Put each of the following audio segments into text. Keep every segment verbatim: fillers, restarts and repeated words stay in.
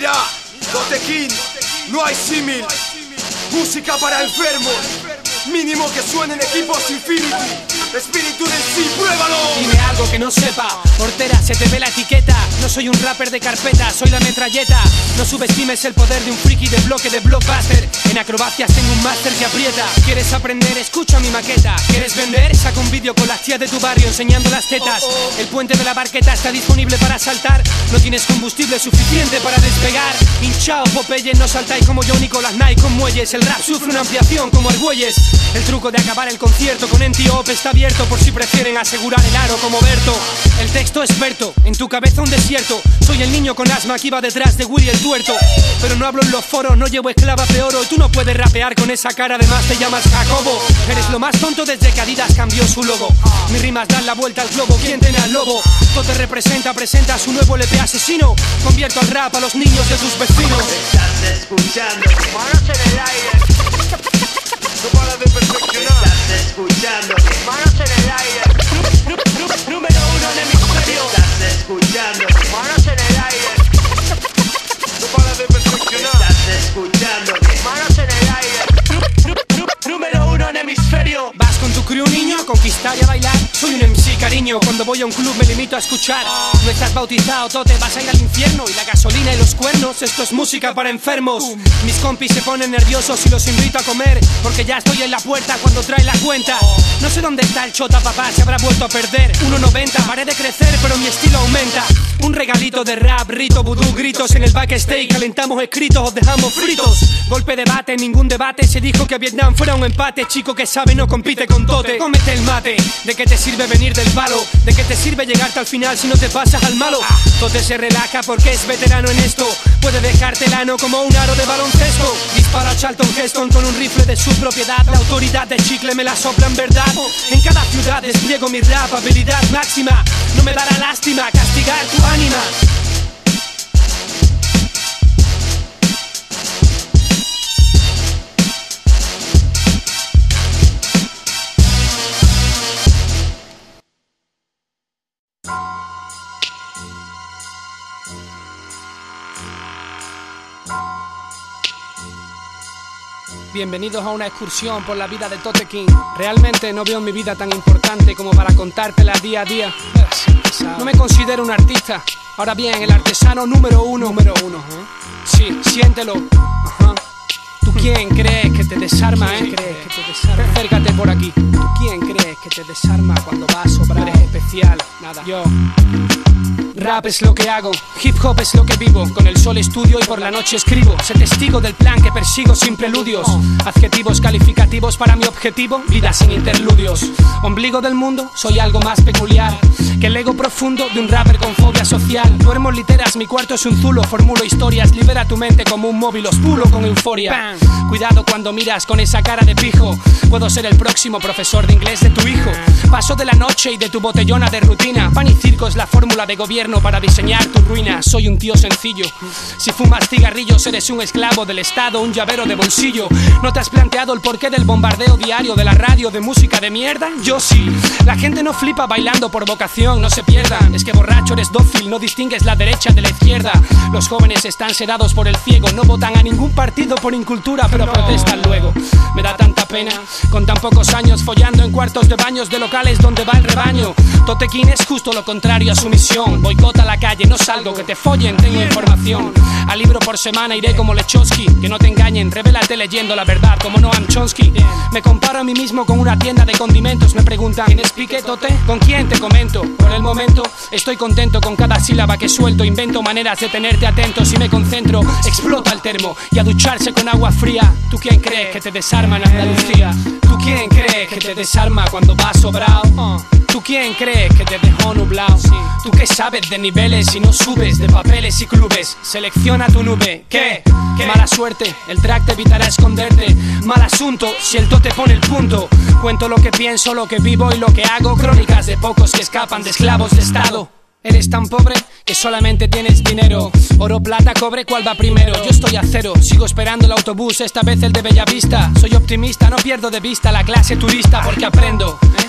Mira, Totequín, no hay símil. Música para enfermos. Mínimo que suenen equipos Infinity. Espíritu del sí, pruébalo. Dime algo que no sepa, portera, se te ve la etiqueta. No soy un rapper de carpeta, soy la metralleta. No subestimes el poder de un friki de bloque de blockbuster. En acrobacias tengo un máster que aprieta. ¿Quieres aprender? Escucha mi maqueta. ¿Quieres vender? Saca un vídeo con las tías de tu barrio enseñando las tetas. El puente de la Barqueta está disponible para saltar. No tienes combustible suficiente para despegar. Hinchao, Popeye, no saltáis como yo, Nicolás Knight con muelles. El rap sufre una ampliación como Argüelles. El truco de acabar el concierto con Entiop está abierto por si prefieren asegurar el aro como Berto. El texto experto, en tu cabeza un desierto. Soy el niño con asma que iba detrás de Willy el tuerto. Pero no hablo en los foros, no llevo esclavas de oro. Y tú no puedes rapear con esa cara, además te llamas Jacobo. Eres lo más tonto desde que Adidas cambió su logo. Mis rimas dan la vuelta al globo, ¿quién tiene al lobo? Todo te representa, presenta su nuevo L P asesino. Convierto al rap a los niños de tus vecinos. Estás escuchando, manos en el aire. No paras de perfeccionar. estás escuchando, Manos en el aire. Número uno en hemisferio. estás escuchando, Manos en el aire. No paras de perfeccionar. estás escuchando, Manos en el aire. Número uno en hemisferio. Vas con tu crew, niño, a conquistar y a bailar. Soy un M C, cariño, cuando voy a un club me limito a escuchar. No estás bautizado, tote, vas a ir al infierno. Y la gasolina y los cuernos, esto es música para enfermos. Mis compis se ponen nerviosos y los invito a comer, porque ya estoy en la puerta cuando trae la cuenta. No sé dónde está el chota, papá, se habrá vuelto a perder. uno noventa, paré de crecer, pero mi estilo aumenta. Un regalito de rap, rito, vudú, gritos en el backstage. Calentamos escritos, os dejamos fritos. Golpe de bate, ningún debate. Se dijo que Vietnam fuera un empate. Chico que sabe no compite con tote. Cómete el mate. ¿De qué te sirve venir del palo? ¿De qué te sirve llegarte al final si no te pasas al malo? Tote se relaja porque es veterano en esto. Puede dejarte lano como un aro de baloncesto. Dispara a Charlton Heston con un rifle de su propiedad. La autoridad de chicle me la sopla en verdad. En cada ciudad despliego mi rap, habilidad máxima. No me dará lástima castigar tu ánima. Bienvenidos a una excursión por la vida de Totequín. Realmente no veo mi vida tan importante como para contártela día a día. No me considero un artista. Ahora bien, el artesano número uno. Número uno, ¿eh? Sí, siéntelo. Ajá. ¿Tú quién crees que te desarma, eh? ¿Quién crees que te desarma? Acércate por aquí. ¿Tú quién crees que te desarma cuando vas a sobrar? Eres especial. Nada. Yo. Rap es lo que hago, hip hop es lo que vivo. Con el sol estudio y por la noche escribo. Sé testigo del plan que persigo sin preludios. Adjetivos calificativos para mi objetivo. Vida sin interludios. Ombligo del mundo, soy algo más peculiar que el ego profundo de un rapper con fobia social. Duermo en literas, mi cuarto es un zulo. Formulo historias, libera tu mente como un móvil. Os pulo con euforia. Cuidado cuando miras con esa cara de pijo. Puedo ser el próximo profesor de inglés de tu hijo. Paso de la noche y de tu botellona de rutina. Pan y circo es la fórmula de gobierno para diseñar tu ruina. Soy un tío sencillo. Si fumas cigarrillos eres un esclavo del estado, un llavero de bolsillo. ¿No te has planteado el porqué del bombardeo diario de la radio de música de mierda? Yo sí. La gente no flipa bailando por vocación, no se pierdan. Es que borracho eres dócil, no distingues la derecha de la izquierda. Los jóvenes están sedados por el ciego. No votan a ningún partido por incultura, pero protestan luego. Me da tanta pena, con tan pocos años follando en cuartos de baños de locales donde va el rebaño. Totequín es justo lo contrario a su misión. Boicota la calle, no salgo, que te follen, tengo información. Al libro por semana iré como Lechowski. Que no te engañen, revélate leyendo la verdad como Noam Chomsky. Me comparo a mí mismo con una tienda de condimentos. Me preguntan, ¿quién es Piqué, Tote? ¿Con quién te comento? Por el momento estoy contento con cada sílaba que suelto. Invento maneras de tenerte atento. Si me concentro, explota el termo. Y a ducharse con agua fría. ¿Tú quién crees que te desarma en Andalucía? ¿Tú quién crees que te desarma cuando vas sobrado? ¿Tú quién crees que te dejó nublado? ¿Tú qué sabes de niveles si no subes de papeles y clubes? Selecciona tu nube. ¿Qué? ¿Qué? Mala suerte, el track te evitará esconderte. Mal asunto, si el tote pone el punto. Cuento lo que pienso, lo que vivo y lo que hago. Crónicas de pocos que escapan de esclavos de estado. Eres tan pobre que solamente tienes dinero. Oro, plata, cobre, ¿cuál va primero? Yo estoy a cero, sigo esperando el autobús, esta vez el de Bellavista. Soy optimista, no pierdo de vista la clase turista porque aprendo, ¿eh?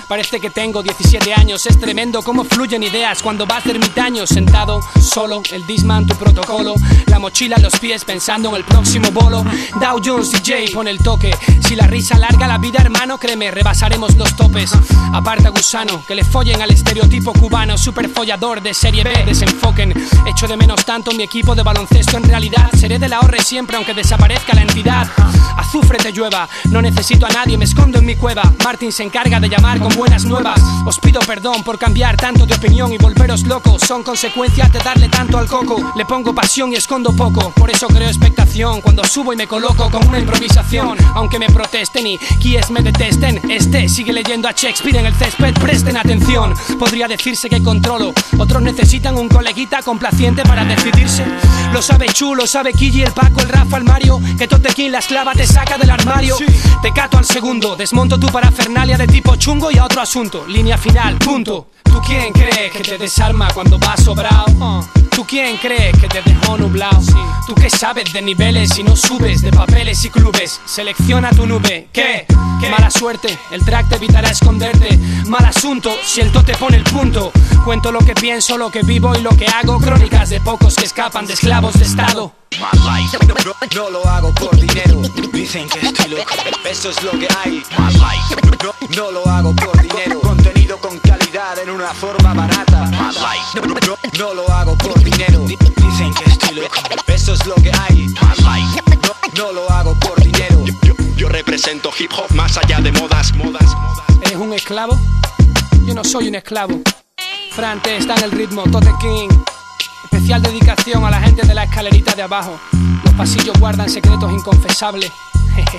Parece que tengo diecisiete años. Es tremendo cómo fluyen ideas cuando vas de ermitaño, sentado solo, el Disman, tu protocolo, la mochila en los pies pensando en el próximo bolo. Dow Jones D J pone el toque. Si la risa larga la vida, hermano, créeme, rebasaremos los topes. Aparta gusano, que le follen al estereotipo cubano, super follador de serie B, desenfoquen. Echo de menos tanto mi equipo de baloncesto, en realidad seré de la horre siempre aunque desaparezca la entidad. Azufre te llueva, no necesito a nadie, me escondo en mi cueva. Martin se encarga de llamar con buenas nuevas. Os pido perdón por cambiar tanto de opinión y volveros locos. Son consecuencias de darle tanto al coco. Le pongo pasión y escondo poco, por eso creo expectación cuando subo y me coloco con una improvisación. Aunque me protesten y quies me detesten, este sigue leyendo a Shakespeare en el césped, presten atención. Podría decirse que controlo, otros necesitan un coleguita complaciente para decidirse. Lo sabe Chu, lo sabe Kiji, el Paco, el Rafa, el Mario, que Totequín la esclava te saca del armario. Te cato al segundo, desmonto tu parafernalia de tipo chungo y a otro asunto. Línea final, punto. ¿Tú quién crees que te desarma cuando vas sobrado? Uh. ¿Tú quién crees que te dejó nublado? Sí. ¿Tú qué sabes de niveles si no subes de papeles y clubes? Selecciona tu nube. ¿Qué? ¿Qué? Mala suerte, el track te evitará esconderte. Mal asunto, si el tote pone el punto. Cuento lo que pienso, lo que vivo y lo que hago. Crónicas de pocos que escapan de esclavos de estado. No lo hago por dinero, dicen que estoy loco, eso es lo que hay. No, no lo hago por dinero, contenido con calidad en una forma barata. No, no, no lo hago por dinero, dicen que estoy loco, eso es lo que hay. No, no lo hago por dinero. Yo, yo, yo represento hip hop más allá de modas, modas, modas. ¿Eres un esclavo? Yo no soy un esclavo. Frante está en el ritmo, Totequín. Especial dedicación a la gente de la escalerita de abajo. Los pasillos guardan secretos inconfesables. Jeje.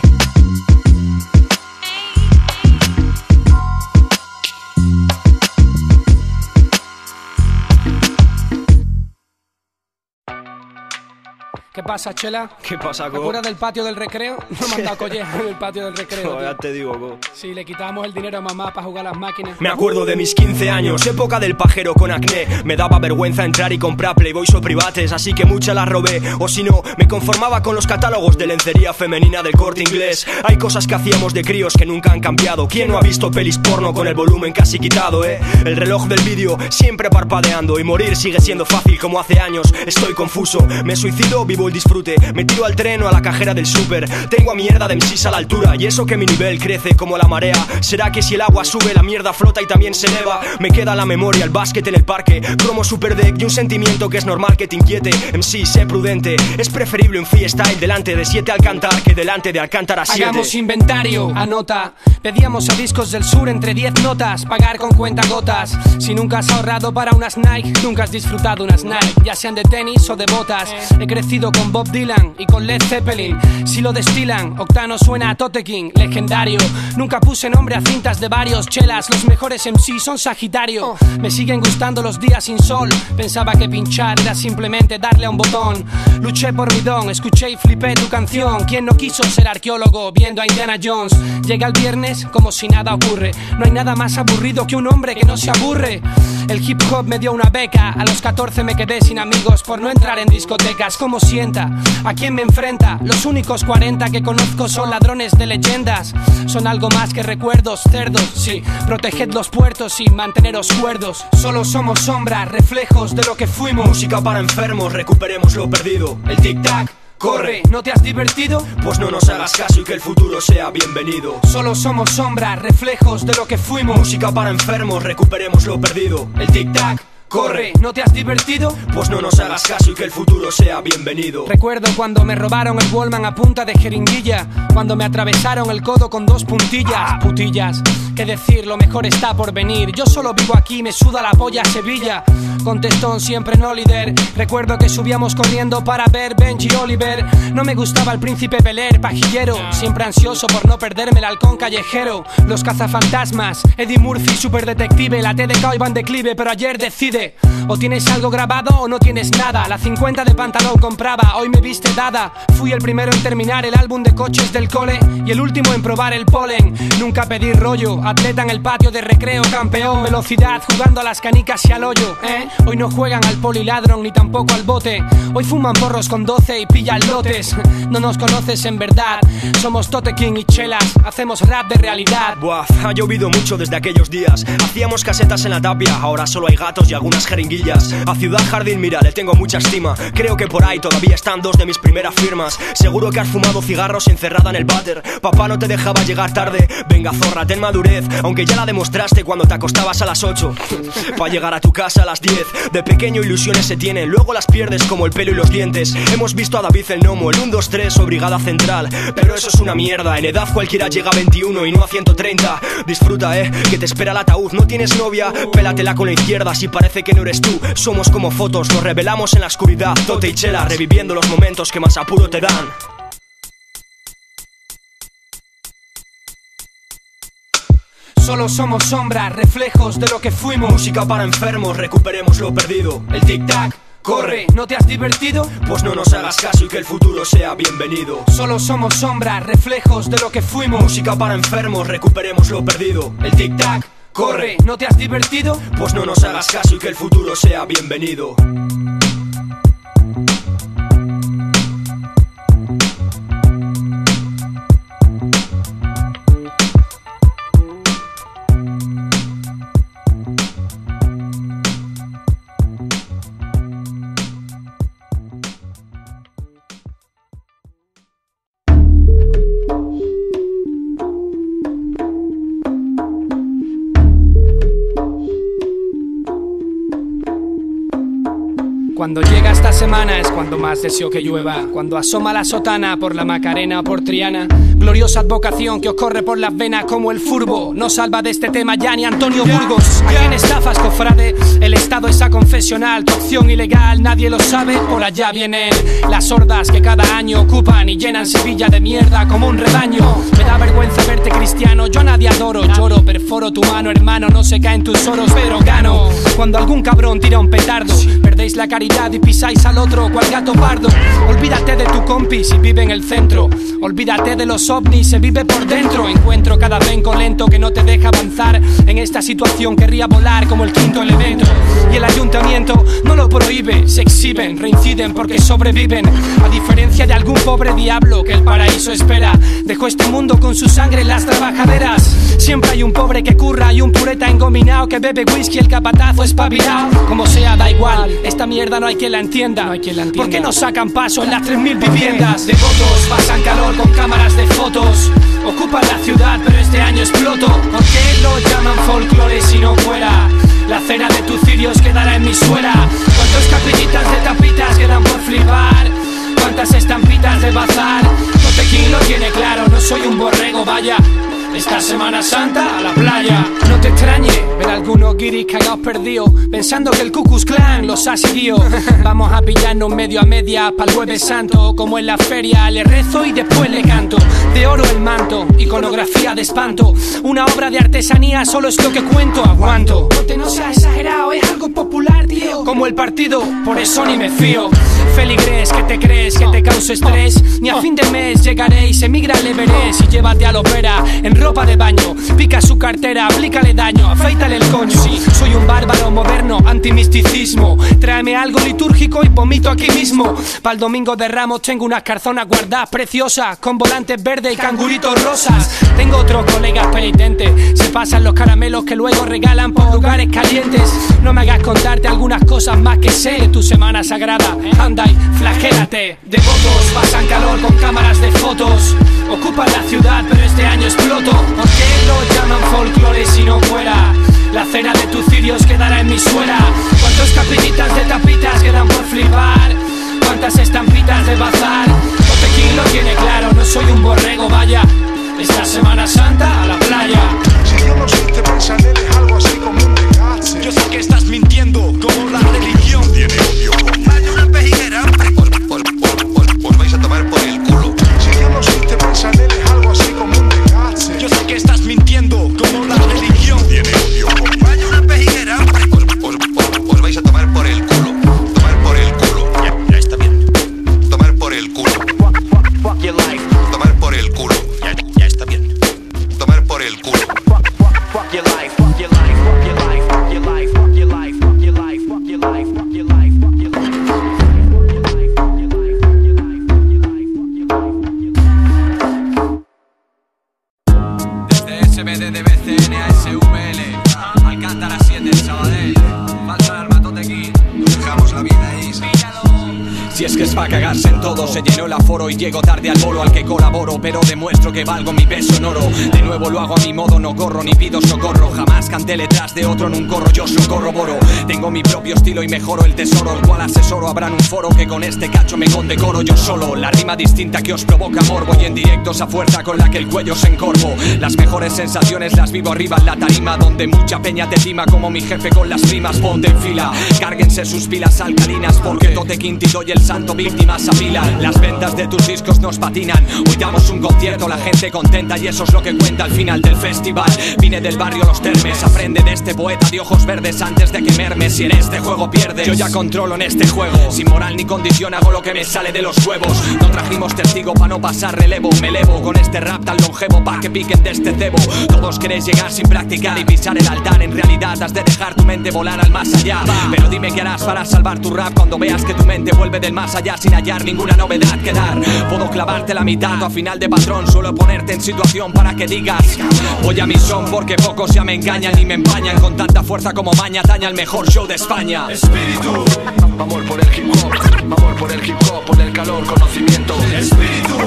¿Qué pasa, Chela? ¿Qué pasa, ¿Te Go? acuerdas del patio del recreo? No me han dado colleja del patio del recreo. No, tío. ya te digo, Go. Sí, le quitábamos el dinero a mamá para jugar a las máquinas. Me acuerdo de mis quince años, época del pajero con acné. Me daba vergüenza entrar y comprar Playboys o privates, así que muchas las robé. O si no, me conformaba con los catálogos de lencería femenina del Corte Inglés. Hay cosas que hacíamos de críos que nunca han cambiado. ¿Quién no ha visto pelis porno con el volumen casi quitado, eh? El reloj del vídeo siempre parpadeando y morir sigue siendo fácil como hace años. Estoy confuso, me suicido, vivo el disfrute. Me tiro al tren o a la cajera del súper. Tengo a mierda de M Cs a la altura y eso que mi nivel crece como la marea. ¿Será que si el agua sube la mierda flota y también se eleva? Me queda la memoria, el básquet en el parque, cromo super deck y un sentimiento que es normal que te inquiete. M C, sé prudente, es preferible un freestyle delante de siete al cantar que delante de Alcántara siete. Hagamos inventario, anota. Pedíamos a Discos del Sur entre diez notas, pagar con cuentagotas. Si nunca has ahorrado para unas Nike, nunca has disfrutado unas Nike, ya sean de tenis o de botas. He crecido con Bob Dylan y con Led Zeppelin. Si lo destilan, Octano suena a Totequín, legendario. Nunca puse nombre a cintas de varios chelas. Los mejores M C son Sagitario. Me siguen gustando los días sin sol. Pensaba que pinchar era simplemente darle a un botón. Luché por mi don, escuché y flipé tu canción. ¿Quién no quiso ser arqueólogo viendo a Indiana Jones? Llega el viernes como si nada ocurre. No hay nada más aburrido que un hombre que no se aburre. El hip hop me dio una beca. A los catorce me quedé sin amigos por no entrar en discotecas. ¿Cómo sienta? ¿A quién me enfrenta? Los únicos cuarenta que conozco son ladrones de leyendas. Son algo más que recuerdos, cerdos, sí. Proteged los puertos y manteneros cuerdos. Solo somos sombras, reflejos de lo que fuimos. Música para enfermos, recuperemos lo perdido. El tic-tac corre, ¿no te has divertido? Pues no nos hagas caso y que el futuro sea bienvenido. Solo somos sombras, reflejos de lo que fuimos. Música para enfermos, recuperemos lo perdido. El tic-tac corre, ¿no te has divertido? Pues no nos hagas caso y que el futuro sea bienvenido. Recuerdo cuando me robaron el Wallman a punta de jeringuilla, cuando me atravesaron el codo con dos puntillas. Putillas, qué decir, lo mejor está por venir. Yo solo vivo aquí, me suda la polla Sevilla. Contestón siempre no líder. Recuerdo que subíamos corriendo para ver Benji Oliver. No me gustaba el príncipe Bel-Air, pajillero, siempre ansioso por no perderme el halcón callejero. Los cazafantasmas, Eddie Murphy, superdetective. La T D K iba en declive, pero ayer decide cole. O tienes algo grabado o no tienes nada. La cincuenta de pantalón compraba, hoy me viste dada. Fui el primero en terminar el álbum de coches del cole y el último en probar el polen. Nunca pedí rollo, atleta en el patio de recreo, campeón. Velocidad jugando a las canicas y al hoyo, ¿eh? Hoy no juegan al poliladron ni tampoco al bote. Hoy fuman porros con doce y pillan lotes. No nos conoces en verdad, somos Tote King y Chelas, hacemos rap de realidad. Buah, ha llovido mucho desde aquellos días. Hacíamos casetas en la tapia, ahora solo hay gatos y algunas jeringuillas. A Ciudad Jardín, mira, le tengo mucha estima. Creo que por ahí todavía están dos de mis primeras firmas. Seguro que has fumado cigarros encerrada en el váter. Papá no te dejaba llegar tarde. Venga zorra, ten madurez, aunque ya la demostraste cuando te acostabas a las ocho pa' llegar a tu casa a las diez. De pequeño ilusiones se tienen, luego las pierdes como el pelo y los dientes. Hemos visto a David el Nomo, el uno dos tres o Brigada Central, pero eso es una mierda. En edad cualquiera llega a veintiuno y no a ciento treinta. Disfruta, eh, que te espera el ataúd. No tienes novia, pélatela con la izquierda si parece que no eres tú. Somos como fotos, nos revelamos en la oscuridad. Tote y Chela, reviviendo los momentos que más apuro te dan. Solo somos sombras, reflejos de lo que fuimos. Música para enfermos, recuperemos lo perdido. El tic-tac corre, ¿no te has divertido? Pues no nos hagas caso y que el futuro sea bienvenido. Solo somos sombras, reflejos de lo que fuimos. Música para enfermos, recuperemos lo perdido. El tic-tac corre, ¿no te has divertido? Pues no nos hagas caso y que el futuro sea bienvenido. Cuando llega esta semana es cuando más deseo que llueva. Cuando asoma la sotana por la Macarena o por Triana. Gloriosa advocación que os corre por las venas como el furbo. No salva de este tema ya ni Antonio Burgos. ¿A quién estafas, cofrade? El Estado es a confesional. Tu acción ilegal nadie lo sabe. Por allá vienen las hordas que cada año ocupan y llenan Sevilla de mierda como un rebaño. Me da vergüenza verte cristiano. Yo a nadie adoro. Lloro, perforo tu mano, hermano. No se caen tus oros, pero gano. Cuando algún cabrón tira un petardo, perdéis la caridad y pisáis al otro cual gato pardo. Olvídate de tu compi si vive en el centro. Olvídate de los ovnis, se vive por dentro. Encuentro cada venco lento que no te deja avanzar. En esta situación querría volar como el quinto elemento. Y el ayuntamiento no lo prohíbe. Se exhiben, reinciden porque sobreviven. A diferencia de algún pobre diablo que el paraíso espera. Dejó este mundo con su sangre en las trabajaderas. Siempre hay un pobre que curra y un pureta engominado que bebe whisky, el capatazo espabilado. Como sea, da igual, esta mierda no hay quien la entienda. No hay quien la entienda. ¿Por qué no sacan paso en las tres mil viviendas? De votos pasan calor con cámaras de fotos. Ocupan la ciudad pero este año exploto. ¿Por qué lo llaman folclore si no fuera? La cera de tus cirios quedará en mi suela. ¿Cuántas capillitas de tapitas quedan por flipar? ¿Cuántas estampitas de bazar? Tote King lo tiene claro, no soy un borrego, vaya. Esta Semana Santa a la playa. No te extrañe ver a algunos guiris cagados perdidos pensando que el Ku Klux Klan los ha seguido. Vamos a pillarnos medio a media pa'l Jueves Santo. Como en la feria le rezo y después le canto. De oro el manto, iconografía de espanto. Una obra de artesanía solo es lo que cuento. Aguanto, Tote, no seas exagerado, es algo popular, tío. Como el partido, por eso ni me fío. Feligres, que te crees que te causo estrés? Ni a fin de mes llegaréis, emigra al Everest y llévate a la ópera en ropa de baño. Pica su cartera, aplícale daño, afeítale el coño. Sí, soy un bárbaro moderno, antimisticismo. Tráeme algo litúrgico y vomito aquí mismo. Pa'l domingo de Ramos tengo unas carzonas guardadas preciosas, con volantes verdes y canguritos rosas. Tengo otros colegas penitentes, se pasan los caramelos que luego regalan por lugares calientes. No me hagas contarte algunas cosas más que sé de tu semana sagrada. Anda y flagélate. De votos pasan calor con cámaras de fotos. Ocupan la ciudad pero este año exploto. ¿Por qué lo llaman folclore si no fuera? La cera de tus cirios quedará en mi suela. ¿Cuántas capillitas de tapitas quedan por flipar? ¿Cuántas estampitas de bazar? Tote King lo tiene claro, no soy un borrego, vaya. Esta Semana Santa a la playa. Si yo no soy, te piensan él es algo así como un desgaste. Yo sé que estás mintiendo como la religión. Tiene odio. Hay una pejiguera. Os vais a tomar por el culo. Si yo no soy, te piensan él es algo así como un desgaste. Yo sé que estás mintiendo como la religión. Tiene odio. Hay una pejiguera. Alcántara siete, Sabadell. Falsa alarma, Totequín. Nos dejamos la vida ahí. Si es que es pa' cagarse en todo, se llenó el aforo y llego tarde al bolo al que colaboro, pero demuestro que valgo mi peso en oro. De nuevo lo hago a mi modo, no corro ni pido socorro. Jamás canté detrás de otro en un corro, yo socorro boro. Tengo mi propio estilo y mejoro el tesoro, el cual asesoro. Habrán un foro que con este cacho me condecoro yo solo. La rima distinta que os provoca amor, voy en directo esa fuerza con la que el cuello se encorvo. Las mejores sensaciones las vivo arriba en la tarima, donde mucha peña te tima como mi jefe con las rimas. Ponte en fila, cárguense sus pilas alcalinas, porque Totequín Tito y el santo víctimas apilan. Las ventas de tus discos nos patinan. Hoy damos un concierto, la gente contenta y eso es lo que cuenta al final del festival. Vine del barrio Los Termes, aprende de este poeta de ojos verdes antes de que mermes. Si en este juego pierdes, yo ya controlo en este juego. Sin moral ni condición hago lo que me sale de los huevos. No trajimos testigo pa' no pasar relevo. Me elevo con este rap tan longevo pa' que piquen de este cebo. Todos queréis llegar sin practicar y pisar el altar. En realidad has de dejar tu mente volar al más allá. Pero dime qué harás para salvar tu rap cuando veas que tu mente vuelve del más allá sin hallar ninguna novedad que dar. Puedo clavarte la mitad o a final de patrón, suelo ponerte en situación para que digas voy a mi son, porque pocos ya me engañan y me empañan con tanta fuerza como maña. Daña el mejor show de España. Espíritu, amor por el hip hop, amor por el hip hop, por el calor, conocimiento. Espíritu,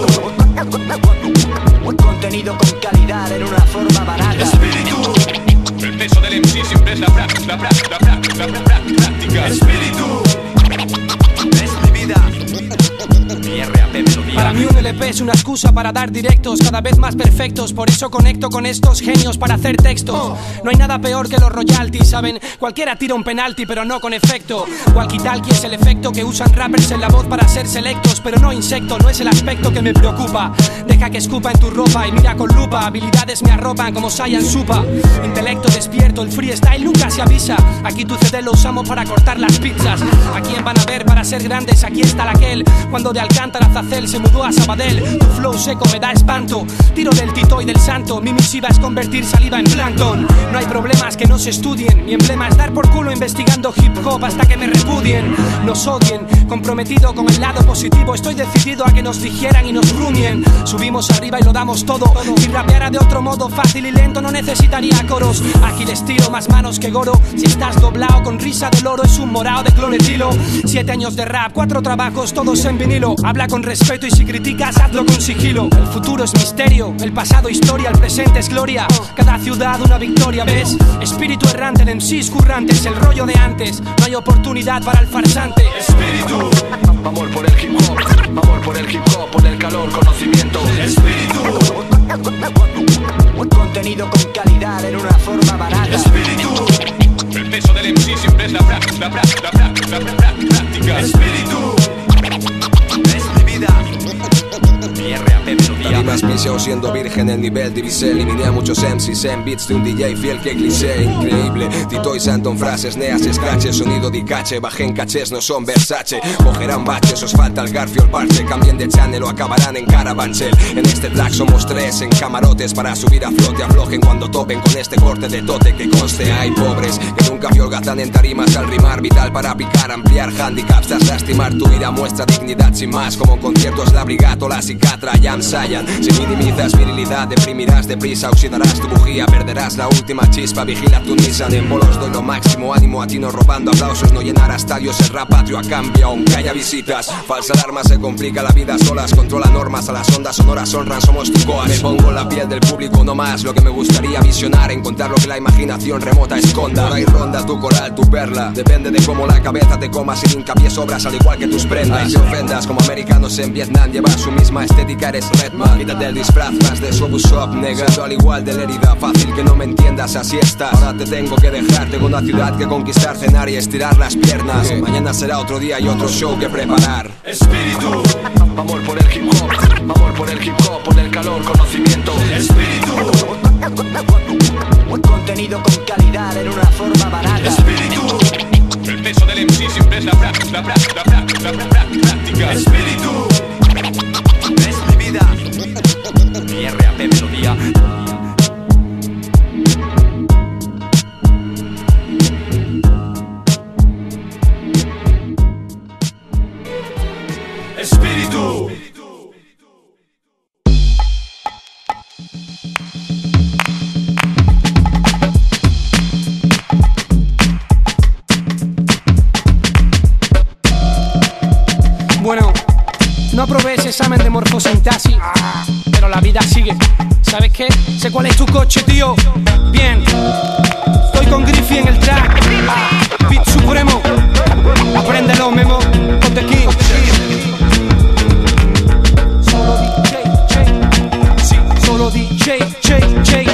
contenido con calidad en una forma barata. espíritu, El peso del M C siempre es la práctica, la práctica, la práctica, la práctica. espíritu. Es mi vida. Mi R A P melodía. Para mí un L P es una excusa para dar directos cada vez más perfectos. Por eso conecto con estos genios para hacer textos. No hay nada peor que los royalties, ¿saben? Cualquiera tira un penalti pero no con efecto. Walkie-talkie es el efecto que usan rappers en la voz para ser selectos. Pero no insecto, no es el aspecto que me preocupa. Deja que escupa en tu ropa y mira con lupa. Habilidades me arropan como Saiyan Supa. Intelecto despierto, el freestyle nunca se avisa. Aquí tu C D lo usamos para cortar las pizzas. ¿A quién van a ver para ser grandes? Aquí está la aquel. Cuando de Alcántara a Zacel se mudó a Sabadell. Tu flow seco me da espanto. Tiro del Tito y del Santo. Mi misiva es convertir saliva en plancton. No hay problemas que no se estudien. Mi emblema es dar por culo investigando hip hop hasta que me repudien. Nos odien, comprometido con el lado positivo. Estoy decidido a que nos digieran y nos rumien. Subimos arriba y lo damos todo. Si rapeara de otro modo fácil y lento no necesitaría coros. Ágil estilo, más manos que Goro. Si estás doblado con risa del oro es un morao de clonetilo. Siete años de rap, cuatro trabajos, todos en vinilo. Habla con respeto y si criticas hazlo con sigilo. El futuro es misterio, el pasado historia, el presente es gloria. Cada ciudad una victoria, ¿ves? Espíritu errante en M Cs currantes, el rollo de antes. No hay oportunidad para el farsante. Espíritu, amor por el hip hop, amor por el hip hop, por el calor, conocimiento. Espíritu, Contenido con calidad en una forma barata. espíritu, El peso del M C siempre es la práctica, la práctica, la práctica, la práctica. espíritu. Es mi vida. Mi R A P melodía. Rimas piseo siendo virgen el nivel divisé. Eliminé a muchos M Cs en beats de un D J fiel que glisé. Increíble, Tito y Santo en frases, neas, scratches. Sonido de cache, bajé en cachés, no son Versace. Cogerán baches, os falta el garfio, el parche. Cambien de channel o acabarán en Carabanchel. En este track somos tres en camarotes para subir a flote. Aflojen cuando topen con este corte de tote que conste. Hay pobres que nunca holgazan en tarimas al rimar. Vital para picar, ampliar handicaps, tras lastimar tu vida. Muestra dignidad sin más, como en conciertos la brigata o la psicatra. Jam Saiyan, si minimizas virilidad, deprimirás deprisa, oxidarás tu bujía, perderás la última chispa. Vigila tu Nissan, en bolos doy lo máximo. Ánimo a ti no robando aplausos, no llenar estadios. El rap patrio a cambio, aunque haya visitas. Falsa alarma, se complica la vida solas. Controla normas, a las ondas sonoras honran, somos tu coach. Me pongo en la piel del público, no más lo que me gustaría visionar. Encontrar lo que la imaginación remota esconda. Por ahí ronda tu coral, tu perla. Depende de cómo la cabeza te coma, sin hincapié sobras al igual que tus prendas. Ay, te ofendas como americanos en Vietnam. Llevas su misma estética, eres Redman. Quítate el disfraz, más de Sobu Shop, negando al igual de la herida. Fácil que no me entiendas, así estás. Ahora te tengo que dejar, tengo una ciudad que conquistar, cenar y estirar las piernas. Mañana será otro día y otro show que preparar. Espíritu, amor por el hip hop, amor por el hip hop, por el calor, conocimiento. Espíritu, Contenido con calidad en una forma barata. espíritu, El peso del M C siempre es la práctica, la práctica, la práctica, la práctica. espíritu. Es mi vida. Mi R A P melodía. Espíritu. aprobé ese examen de morfosintaxis, pero la vida sigue. ¿Sabes qué? Sé cuál es tu coche, tío. Bien, estoy con Griffy en el track. Beat supremo, apréndelo, Memo. Ponte aquí. Solo D J, J. Sí, solo D J, J, J.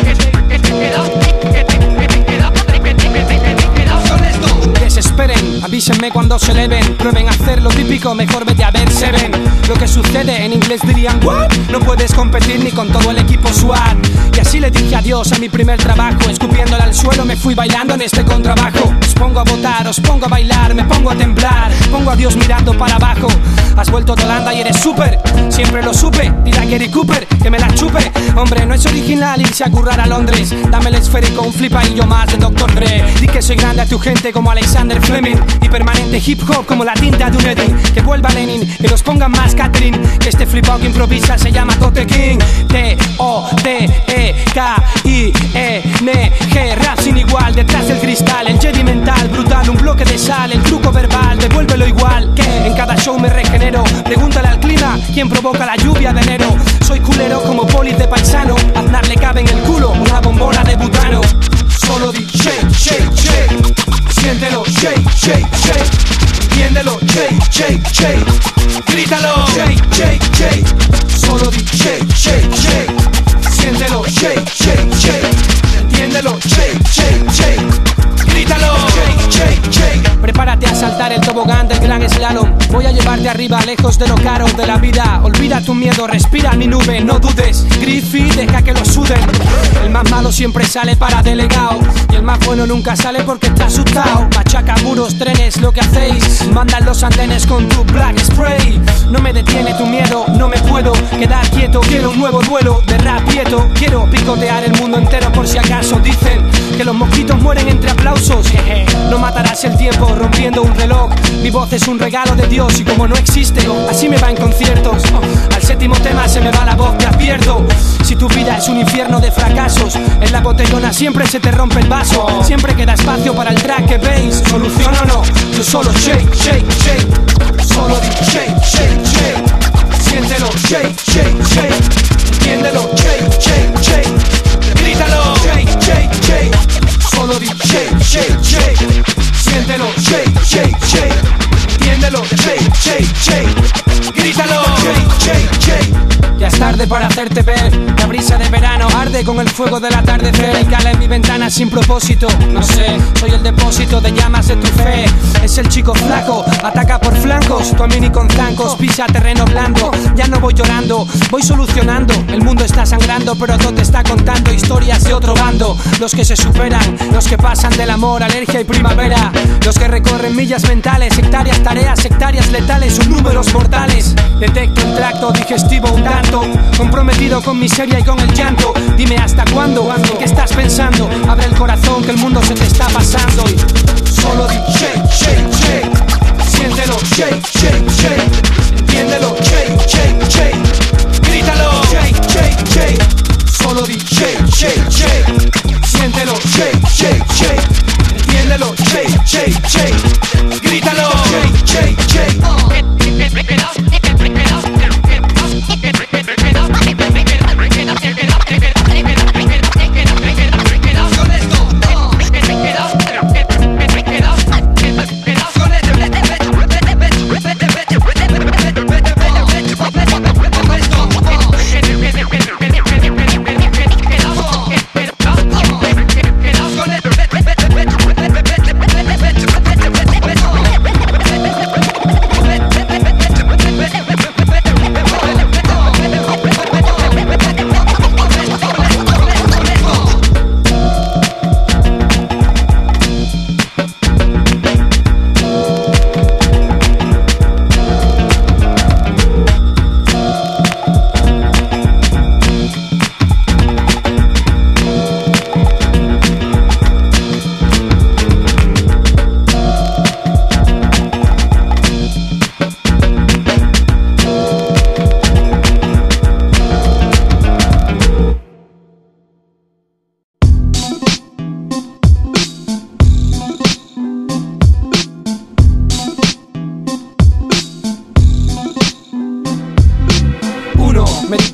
Desesperen, avísenme cuando se eleven. Prueben a hacer lo típico, mejor vete a ver Seven. Lo que sucede en inglés dirían what? No puedes competir ni con todo el equipo SWAT. Y así le dije adiós a mi primer trabajo. Escupiéndole al suelo me fui bailando en este contrabajo. Os pongo a votar, os pongo a bailar, me pongo a temblar, pongo a Dios mirando para abajo. Has vuelto de Holanda y eres súper, siempre lo supe. Dirá Gary Cooper, que me la chupe. Hombre, no es original irse a currar a Londres. Dame el esférico, un flipa y yo más de doctor Dre. Di que soy grande a tu gente como Alexander Fleming. Y permanente hip hop como la tinta de un Edding. Que vuelva Lenin, que los pongan más Catherine. Que este flipao que improvisa se llama Tote King. T O T E K I E N G. Rap sin igual, detrás del cristal. El Jedi mental, brutal, un bloque de sal. El truco verbal, devuélvelo igual. Que en cada show me regenero. Pregúntale al clima, ¿quién provoca la lluvia de enero? Soy culero como polis de paisano. Aznar le cabe en el culo una bombona de butano. Solo di shake, shake, shake. Siéntelo, shake, shake, shake. Entiéndelo, shake, shake, shake. Grítalo, shake, shake, shake. Solo di shake, shake, shake. Siéntelo, shake, shake, shake. Entiéndelo, shake, shake, shake. Grítalo, shake, shake, shake. Prepárate a saltar el tobogán del gran slalom. Voy a llevarte arriba, lejos de lo caro de la vida. Olvida tu miedo, respira mi nube, no dudes. Griffy, deja que lo suden. El más malo siempre sale para delegado. Y el más bueno nunca sale porque está asustado. Machaca muros, trenes, lo que hacéis. Mandan los andenes con tu black spray. No me detiene tu miedo, no me puedo quedar quieto. Quiero un nuevo duelo de rap quieto. Quiero picotear el mundo entero por si acaso. Dicen que los mosquitos mueren entre aplausos. No matarás el tiempo rompiendo un reloj. Mi voz es un regalo de Dios y como no existe, así me va en conciertos. Al séptimo tema se me va la voz, te advierto. Si tu vida es un infierno de fracasos, en la botellona siempre se te rompe el vaso. Siempre queda espacio para el track que veis. Solución o no, yo solo shake, shake, shake. Solo di shake, shake, shake. Siéntelo, shake, shake, shake. Entiéndelo, shake, shake, shake. Grítalo, shake, shake, shake. Solo di shake, shake, shake. Siéntelo, shake, shake, shake. Entiéndelo, shake, shake, shake. Grítalo, shake, shake, shake. Ya es tarde para hacerte ver. La brisa de verano arde con el fuego del atardecer. Y cala en mi ventana sin propósito. No sé, soy el depósito de llamas de tu fe. Es el chico flaco, ataca por flancos. Tu mini con zancos, pisa terreno blando. Ya no voy llorando, voy solucionando. El mundo está sangrando, pero todo te está contando historias de otro bando. Los que se superan, los que pasan del amor, alergia y primavera. Los que recorren millas mentales, hectáreas, tareas sectarias letales, son números mortales. Detecto el tracto digestivo un tanto comprometido con miseria y con el llanto. Dime hasta cuándo, ¿en qué estás pensando? Abre el corazón que el mundo se te está pasando. Y solo di shake, shake, shake. Siéntelo, shake, shake, shake. Entiéndelo, shake, shake, shake. Grítalo, shake, shake, shake. Solo di shake, shake, shake. Siéntelo, shake, shake, shake. Entiéndelo, shake, shake, shake. Grítalo, shake, shake, shake.